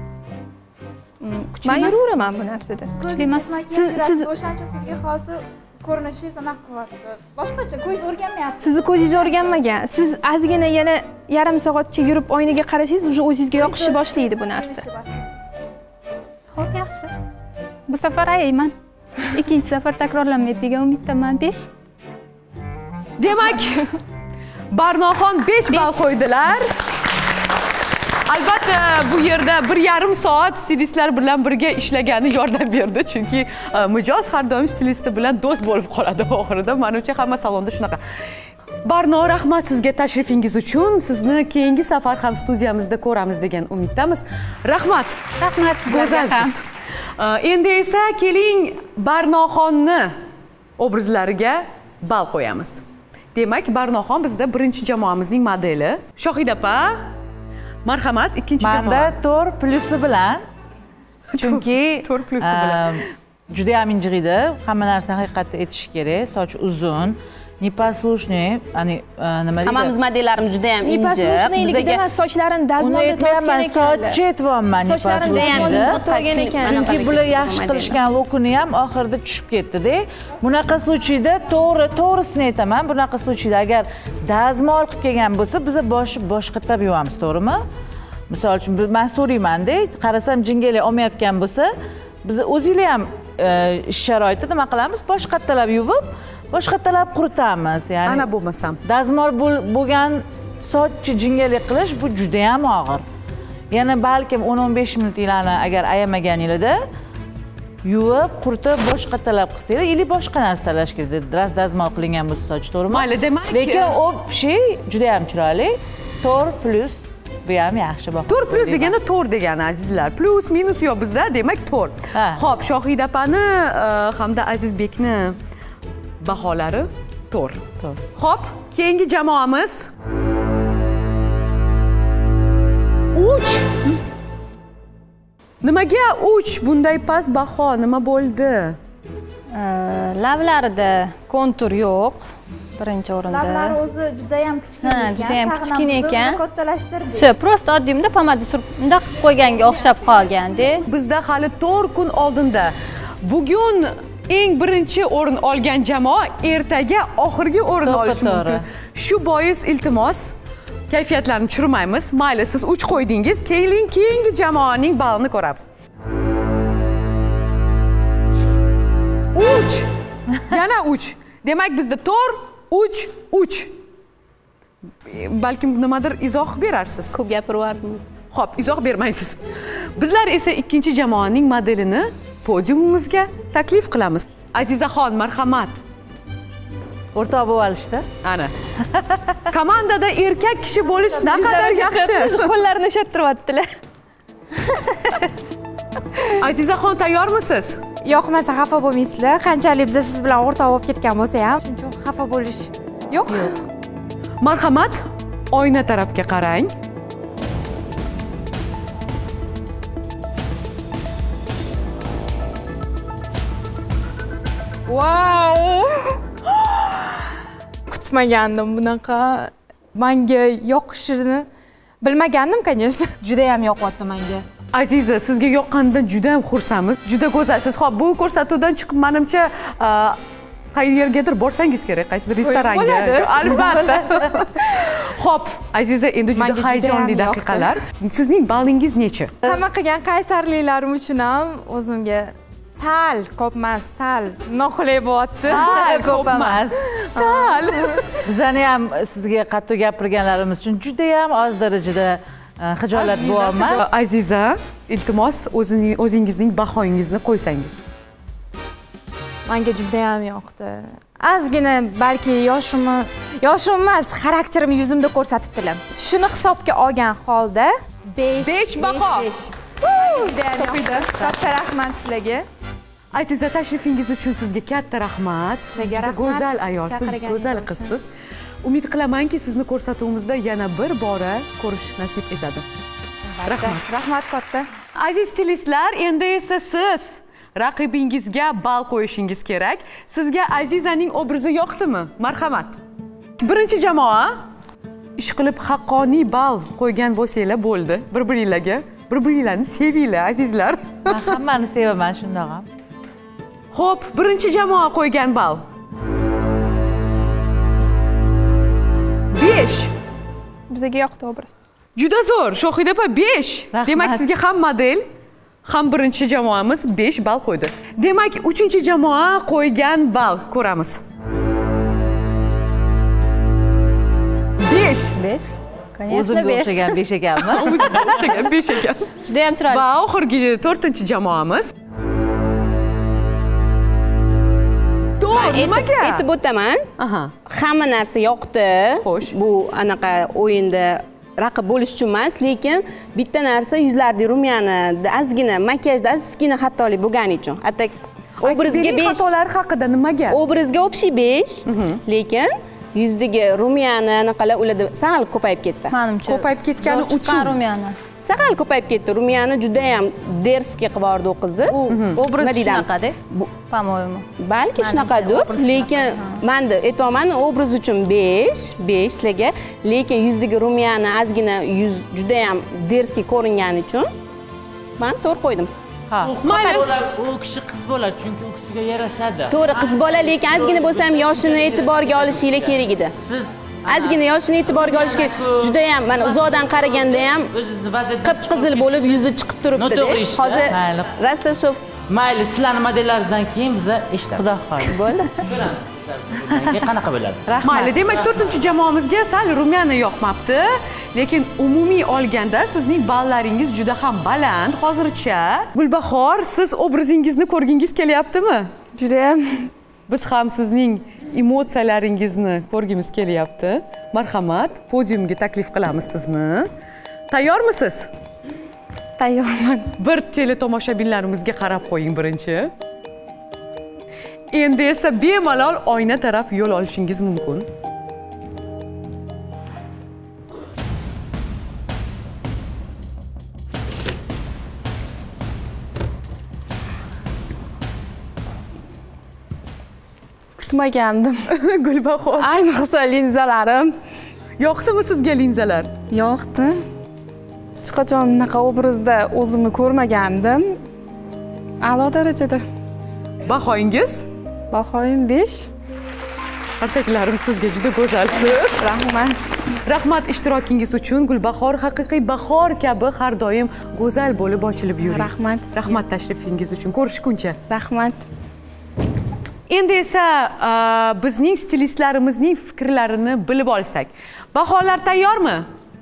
Men yuraveraman bu narsada. Kuchli emas. Siz o'shancha sizga hozir ko'rinishingiz anaqa qilyapti. Boshqacha ko'zingiz o'rganmayapti. Sizni ko'zingiz o'rganmagan. Siz ozgina yana yarim soatcha yurib oynaga qarasangiz, уже o'zingizga yoqishni boshlaydi bu narsa. Xo'p, yaxshi. Bu safar ayayman. Ikkinchi safar takrorlanmaydi degan umiddaman. 5. Demak, Barnoxon 5 ball qo'ydilar. Albatta, bu yerda 1,5 soat stilistlar bilan birga ishlagani yordam berdi, chunki mijoz har doim stilisti bilan do'st bo'lib qoladi oxirida. Menimcha hamma salonda shunaqa. Barno, rahmat sizga tashrifingiz uchun. Sizni keyingi safar ham studiyamizda ko'ramiz degan umiddamiz. Rahmat. Rahmat sizlarga ham. Endi esa keling Barnoxonni obrazlariga ball qo'yamiz. Demak, Barnoxon bizda birinchi jamoamizning modeli. Shohida opa, marhamat, ikkinchi jamoa. Menda 4 plusi bilan. Chunki 4 plusi bilan. Juda ham injig'iydi. Hamma narsa haqiqatda aytish kerak. Soch uzun, непослушный, nima deydi? Hammamiz modellarimiz juda ham injiq. Bizga sochlarini dazmolda tortgan ekan. Soch aytyapman, nepослушный ekan. Chunki bular yaxshi qilishgan lokuni ham oxirida tushib ketdi-da. Bunaqa случайda to'g'risini aytaman. Bunaqa случайda agar dazmol qilib kelgan bo'lsa, biz boshqatda yuvamiz, to'g'rimi? Misol uchun men so'rayman-da, qarasam jingalak olmayotgan bo'lsa, biz o'zinglar ham ish sharoitida nima qilamiz? Boshqattalab yuvib, boshqattalab quritamiz. Ya'ni ana bo'lmasam. Dazmol bo'lgan sochni jingalak qilish bu juda ham og'ir. Yana balkim 10-15 minutlarni agar ayamaganingizda yuvib, quritib, boshqattalab qilsanglar, yoki boshqa narsa tanlash kerak. Dazmol qilingan bo'lsa soch, to'g'rimi? Mayli, demak. Lekin o'pshi juda ham chiroyli. 4 plus bu ham yaxshi baho. 4 plus degani 4 degani azizlar. Plus minus yo'q bizda, demak 4. Xo'p, Shohida opani hamda Azizbekni baholari 4. Xo'p, keyingi jamoamiz 3. Nimaga 3 bunday past baho? Nima bo'ldi? Lablarida kontur yo'q. Birinchi o'rinda. Lablari o'zi juda ham kichkina ekan. Juda ham kichkina ekan. Kattalashtirdik. Shu, prosta oddiyimda pomada surib, unda qilib qo'yganga o'xshab qolganda. Bizda hali 4 kun oldinda. Bugun eng birinchi o'rin olgan jamoa ertaga oxirgi o'rin olishi mumkin. Shu bois iltimos kayfiyatlarni tushirmaymiz. Mayli, siz 3 qo'ydingiz, keyingi jamoaning ballini ko'ramiz. 3. Yana 3. Demak bizda 4, 3, 3. Balkim nimadir izoh berarsiz. Ko'p gapiryapmiz. Xo'p, izoh bermaysiz. Bizlar esa ikkinchi jamoaning modelini podiumimizga taklif qilamiz. Azizaxon, marhamat. O'rtoq bo'lib olishdi. Ana. Komandada erkak kishi bo'lish naqadar yaxshi. Qo'llarini ushattiryaptilar. Azizaxon, tayyormisiz? Yoqmasa xafa bo'lmaysizlar. Qanchalik biz siz bilan o'rtoq bo'lib ketgan bo'lsa ham, shuning uchun xafa bo'lish yo'q. Marhamat, oyna tarafga qarang. Wow! Kutmagandim bunaqa. Menga yoqishini bilmagandim, конечно. Juda ham yoqyapti menga. Aziza, sizga yoqqanidan juda ham xursandmiz. Juda go'zalsiz. Xo'p, bu ko'rsatuvdan chiqib menimcha qayergadir borsangiz kerak, qaysidir restoranga. Albatta. Xo'p, Aziza, endi juda hayajonli daqiqalar. Sizning ballingiz necha? Hamma qilgan qaysarliklarim uchun ham o'zimga Sal ko'p emas, sal noqulay bo'lyapti. Sal ko'p emas. Sal. Bizani ham sizga qattiq gapirganlarimiz uchun juda ham oz darajada xijolat bo'lyapman. Aziza, iltimos o'zingizning bahoyingizni qo'ysangiz. Menga juda ham yoqdi. Ozgina balki yoshim emas, xarakterimni yuzimda ko'rsatibdilar. Shuni hisobga olgan holda 5 baho. Juda ham yoqdi. Katta rahmat sizlarga. Aziza, tashrifingiz uchun sizga katta rahmat. Siz juda go'zal ayol, siz go'zal qizsiz. Umid qilamanki, sizni ko'rsatuvimizda yana bir bora ko'rish nasib etadi. Rahmat. Rahmat katta. Aziz stilistlar, endi esa siz raqibingizga ball qo'yishingiz kerak. Sizga Azizaning obrazi yoqdimi? Marhamat. Birinchi jamoa ishqilib haqqoniy ball qo'ygan bo'lsanglar bo'ldi. Bir-biringlarni sevinglar, azizlar. Men hammani sevaman shundoq ham. Xo'p, birinchi jamoa qo'ygan ball 5. Bizga yoqdi obraz. Juda zo'r, Shohida opa 5. Demak, sizga ham model, ham birinchi jamoamiz 5 ball qo'ydi. Demak, uchinchi jamoa qo'ygan ball ko'ramiz. 5. O'zimga o'xshagan 5 ekanmi? O'zimga o'xshagan 5 ekan. Juda ham chiroyli. Va oxirgi 4-chi jamoamiz. Nimaga? Aytib o'taman. Hamma narsa yoqdi. Xo'sh. Bu anaqa o'yinda raqib bo'lish uchun emas, lekin bitta narsa yuzlardagi rumyanida ozgina makiyajda ozgina xatolik bo'lgani uchun. Atak obrazga 5. Xatolar haqida nimaga? Obrazga общий 5, lekin yuzdagi rumyani anaqalar ularda sal ko'payib ketdi. Menimcha ko'payib ketgani uchun rumyani. Sal ko'payib ketdi. Rumyani juda ham derski qilib yubordi u qizni. Obraz shunaqada. По-моему. Balki shunaqadir, lekin menda aytayman, obraz uchun 5 sizlarga, lekin yuzdagi rumyani ozgina yuz juda ham derski ko'ringani uchun men 4 qo'ydim. Ha. Mayli. U kishi qiz bo'ladi, chunki u kishiga yarashadi. To'g'ri, qiz bola, lekin ozgina bo'lsa ham yoshini e'tiborga olishinglar kerak edi. Siz ozgina yoshini e'tiborga olish kerak. Juda ham mana uzoqdan qaraganda ham o'zingizni vaziyat qip-qizil bo'lib yuzi chiqib turibdi-da. Hozir Rastashov mayli, sizlarning modellaringizdan keyin biz eshitamiz. Xudo xohlasa. Bo'ldi. Ko'ramiz. Qanaqa bo'ladi? Mayli, demak 4-chi jamoamizga sal rumyani yoqmabdi, lekin umumiy olganda sizning ballaringiz juda ham baland hozircha. Gulbahor, siz obrazingizni ko'rgingiz kelyaptimi? Juda ham. Biz ham sizning emotsiyalaringizni ko'rgimiz kelyapti. Marhamat, podiumga taklif qilamiz sizni. Tayyormisiz? Tayyorman. Bir teletomoshabinlarimizga qarab qo'ying birinchi. Endi esa bemalol oyna taraf yo'l olishingiz mumkin. Kutmagandim. Gulbahor. Ayniqsa linzalarim. Yoqdimi sizga linzalar? Yoqdi. Hech qachon bunaqa obrazda o'zimni ko'rmagandim. A'lo darajada. Bahoyingiz? Bahoyim 5. Qarsaklarim, sizga juda go'zalsiz. Rahmat. Rahmat ishtirokingiz uchun. Gulbahor haqiqiy bahor kabi har doim go'zal bo'lib ochilib yuring. Rahmat. Rahmat tashrifingiz uchun. Ko'rishguncha. Rahmat. Endi esa bizning stilistlarimizning fikrlarini bilib olsak. Baholar tayyormi?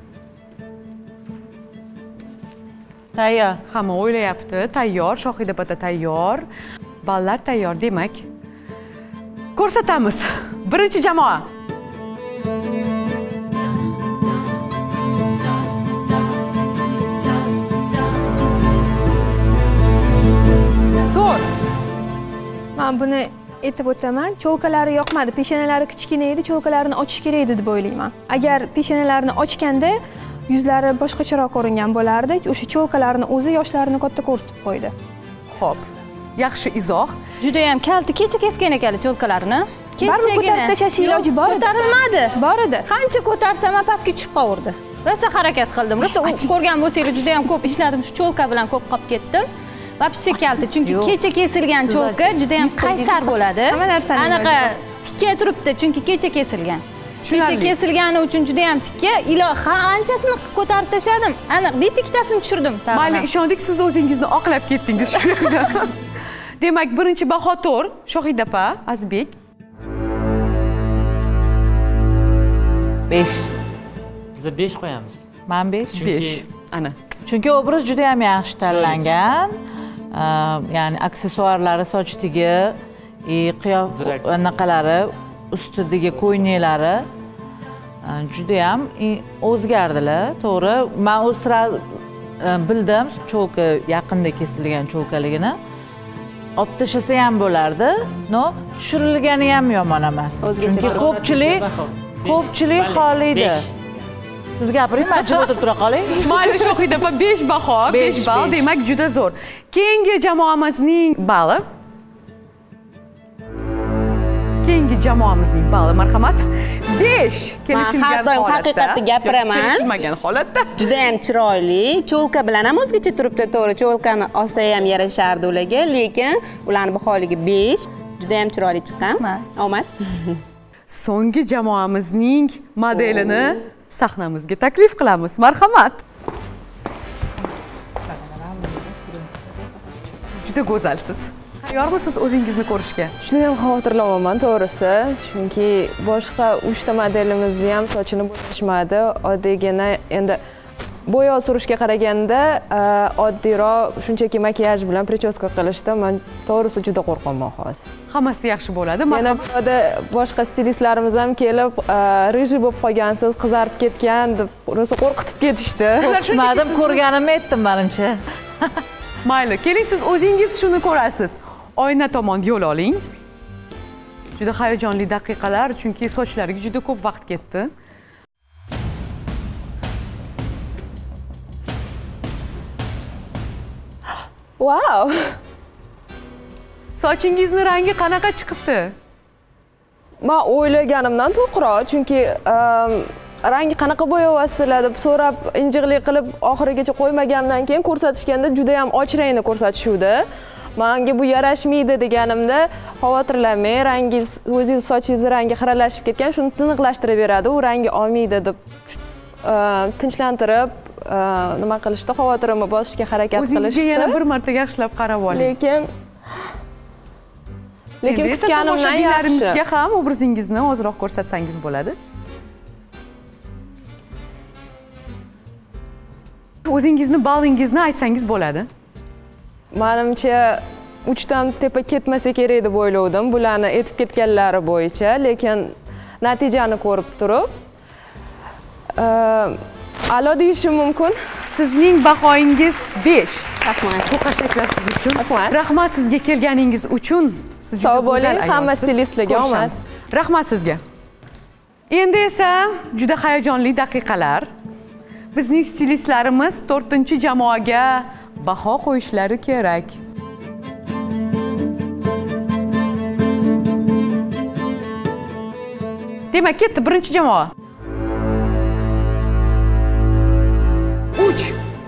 Tayyor. Hamma o'ylayapti. Tayyor, Shohida opa tayyor. Ballar tayyor, demak. Ko'rsatamiz. Birinchi jamoa. To'g'ri. Men buni aytib o'taman. Cho'lkalari yoqmadi. Peshonalari kichkina edi, cho'lkalarini ochish kerak edi deb o'ylayman. Agar peshonalarini ochganda yuzlari boshqacharoq ko'ringan bo'lardi. O'sha cho'lkalarini o'zi yoshlarini katta ko'rsatib qo'ydi. Xo'p. Yaxshi izoh. Juda ham kalti kecha kesgan ekan cho'lkalarini. Baribir ko'tarib tashlash iloji bor edi. Ko'tarilmadi. Bor edi. Qancha ko'tarsam ham pastga tushib qoldi. Rosa harakat qildim. Rosa ko'rgan bo'lsangiz juda ham ko'p ishladim. Shu cho'lka bilan ko'p qolib ketdim. Vapshe kalti, chunki kecha kesilgan cho'lka juda ham qaysar bo'ladi. Hamma narsani anaqa tikka turibdi, chunki kecha kesilgan. Kecha kesilgani uchun juda ham tikka. Iloha, anchasini ko'tarib tashladim. Aniq bitta ikkitasini tushirdim. Mayli, ishondik, siz o'zingizni oqlab ketdingiz shu yerda. Demak, birinchi baho to'g'ri. Shohida opa, Azizbek. 5. Biz 5 qo'yamiz. Men 5. Besh. Ana. Chunki obraz juda ham yaxshi tanlangan. Ya'ni aksessuarlari, soch tigi, qiyofalari, ustidagi ko'yneklari juda ham o'zgardilar, to'g'ri. Men o'z sira bildim, cho'lka yaqinda kesilgan cho'lkaligini. Olib tashlasa ham bo'lardi, no, tushirilgani ham yomon emas. Chunki ko'pchilik xohlaydi. Siz gapiring, men jim o'tirib tura qolay. Mayli, Shohida opa, 5 baho, 5 ball, demak juda zo'r. Keyingi jamoamizning balli. Marhamat. 5 kelishilgan holatda. Haqiqatni gapiraman. Kelishilmagan holatda. Juda ham chiroyli. Cho'lka bilan ham o'zgacha turibdi, to'g'ri. Cho'lkani olsa ham yarashardi ularga, lekin ularning baholigi 5. Juda ham chiroyli chiqqan. Omad. So'nggi jamoamizning modelini sahnamizga taklif qilamiz. Marhamat. Juda go'zalsiz. Tayyormisiz o'zingizni ko'rishga? Juda ham xavotirlanaman, to'g'risi, chunki boshqa 3 ta modelimizni ham sochini bo'yashmadi. Oddiygina endi bo'ya surishga qaraganda oddiyroq shunchaki makiyaj bilan prichoska qilishda men to'g'risi juda qo'rqaman hozir. Hammasi yaxshi bo'ladi. Yana burada boshqa stilistlarimiz ham kelib, riji bo'lib qolgansiz, qizarib ketgan deb rosa qo'rqitib ketishdi. Tushmadim, ko'rganimni aytdim menimcha. Mayli, keling siz o'zingiz shuni ko'rasiz. Oyna tomon yo'l oling. Juda hayajonli daqiqalar, chunki sochlariga juda ko'p vaqt ketdi. Wow! Sochingizni rangi qanaqa chiqibdi? Men o'ylaganimdan to'qroq, chunki rangi qanaqa bo'yayapsizlar deb so'rab, injiqlik qilib oxirigacha qo'ymagandan keyin ko'rsatishganda juda ham och rangni ko'rsatishuvdi. Menga bu yarashmaydi deganimda, xavotirlanmang, rangingiz, o'zingiz sochingiz rangi xiralashib ketgan, shuni tiniqlashtirib beradi, u rangi olmaydi deb tinchlantirib, nima qilishdi, xavotirimni bosishga harakat qilishdi. O'zingizga yana bir marta yaxshilab qarab oling. Lekin kutganimdan yaxshi. Ham obrazingizni ozroq ko'rsatsangiz bo'ladi. O'zingizni ballingizni aytsangiz bo'ladi. Menimcha 3 dan tepa ketmasa kerak deb o'ylovdim, bularni aytib ketganlari bo'yicha, lekin natijani ko'rib turib a'lo deyishim mumkin. Sizning bahoyingiz 5. Rahmat. Bu qarsaklar siz uchun. Rahmat sizga kelganingiz uchun. Sog' bo'ling, hamma stilistlarga omad. Rahmat sizga. Endi esa juda hayajonli daqiqalar. Bizning stilistlarimiz 4-jamoaga baho qo'yishlari kerak. Demak, ketdi birinchi jamoa. 3.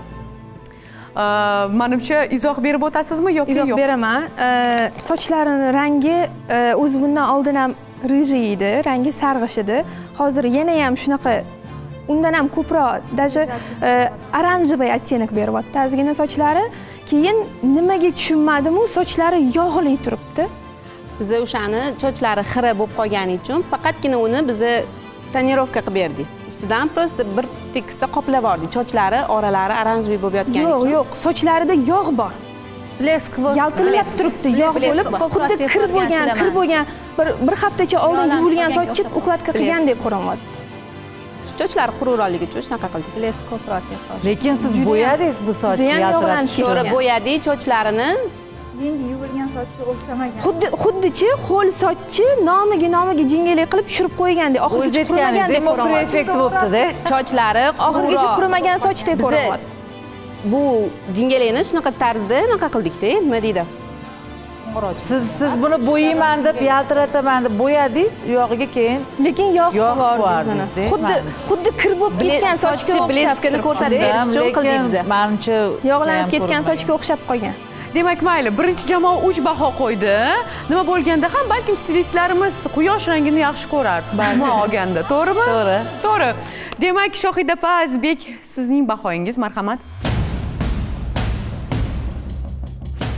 Menimcha izoh berib o'tasizmi yoki yo'q? Izoh beraman. Sochlarining rangi o'zi bundan oldin ham riji edi, rangi sarg'ish edi. Hozir yana ham shunaqa undan ham ko'proq, даже oranjivoy оттенок beryapti. Ozgina sochlari, keyin nimaga tushunmadim-u, sochlari yog'li turibdi. Biz o'shani sochlari xira bo'lib qolgani uchun faqatgina uni biz tonirovka qilib berdik. Ustidan просто bir tekisda qoplab yubordik. Sochlari oralari oranjivoy bo'lib yotgani uchun. Yo'q, sochlarida yog' bor. Blesk bo'lsa, yaltillab turibdi, yog' bo'lib, xuddi kir bo'lgan, bir haftacha oldin yuvilgan sochni ukladka qilgandek ko'rinyapti. Sochlari quruqroqligi uchun shunaqa qildik. Blesk ko'proq seqildi. Lekin siz bo'yadingiz bu sochni yaltiratishga. To'g'ri, bo'yadik sochlarini. Endi yuvilgan sochga o'xshamagan. Xuddichi ho'l sochni nomiga jingalak qilib tushirib qo'ygandek, oxirigacha qurimagandek ko'rinyapti. Effekt bo'libdi-da. Sochlari oxirigacha qurimagan sochdek ko'rinyapti. Bu jingalakni shunaqa tarzda nima qildik-da, nima deydi? Siz buni bo'yayman deb, yaltirataman deb bo'yadingiz, yog'iga keyin lekin yog' bor. Xuddi kir bo'lib ketgan sochga o'xshab. Bleskini ko'rsatib berish uchun qildik biz. Menimcha yog'lanib ketgan sochga o'xshab qolgan. Demak, mayli, birinchi jamoa 3 baho qo'ydi. Nima bo'lganda ham balkim stilistlarimiz quyosh rangini yaxshi ko'rar. Umuman olganda, to'g'rimi? To'g'ri. Demak, Shohida opa, Azizbek, sizning bahoyingiz, marhamat.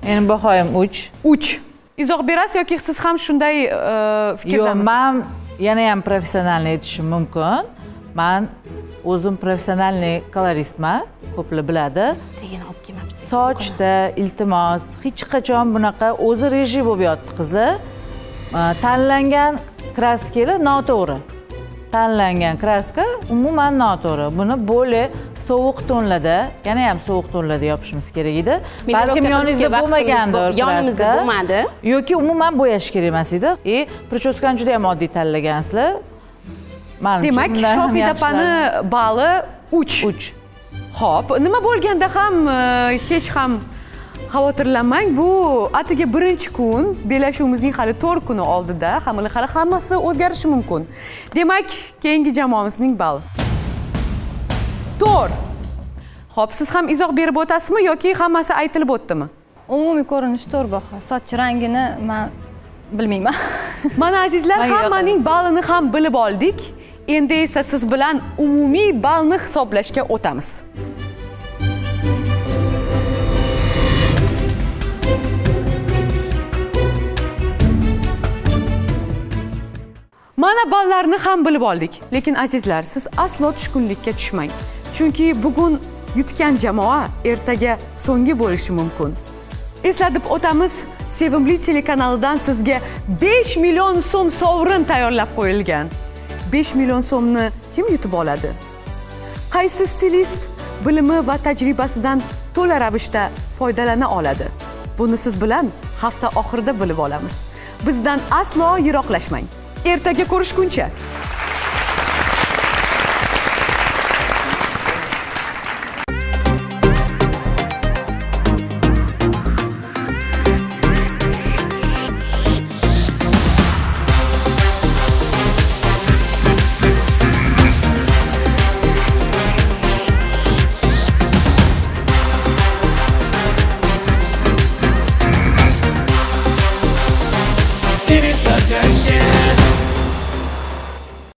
Meni bahoyim 3. 3. Izoh berasiz yoki siz ham shunday fikrdamisiz? Yo'q, men yana ham professionalni aytishim mumkin. Men o'zim professionalniy koloristman, ko'plar biladi. Tegini olib kelmabsiz. Sochda iltimos, hech qachon bunaqa o'zi reji bo'lib yotdi qizlar. Tanlangan kraskalar noto'g'ri. Tanlangan kraska umuman noto'g'ri. Buni bo'ldi sovuq tonlarda, yana ham sovuq tonlarda yopishimiz kerak edi. Balkim yoningizda bo'lmagandir. Yonimizda bo'lmadi. Yoki umuman bo'yash kerak emas edi. Prichoskani juda ham oddiy tanlagansizlar. Demak, Shohida opani balli 3. Xo'p, nima bo'lganda ham hech ham xavotirlanmang. Bu atigi birinchi kun, bellashuvimizning hali 4 kuni oldida, hali hammasi o'zgarishi mumkin. Demak, keyingi jamoamizning balli 4. Xo'p, siz ham izoh berib o'tasizmi yoki hammasi aytilib o'tdimi? Umumiy ko'rinishi 4 baho. Soch rangini men bilmayman. Mana azizlar, hammaning ballini ham bilib oldik. Endi esa siz bilan umumiy ballni hisoblashga o'tamiz. Mana ballarni ham bilib oldik. Lekin azizlar, siz aslo tushkunlikka tushmang. Chunki bugun yutgan jamoa ertaga so'nggi bo'lishi mumkin. Eslatib o'tamiz, Sevimli telekanalidan sizga 5 million so'm sovrin tayyorlab qo'yilgan. 5 million so'mni kim yutib oladi? Qaysi stilist bilimi va tajribasidan to'la ravishda foydalana oladi? Buni siz bilan hafta oxirida bilib olamiz. Bizdan aslo yiroqlashmang. Ertaga ko'rishguncha.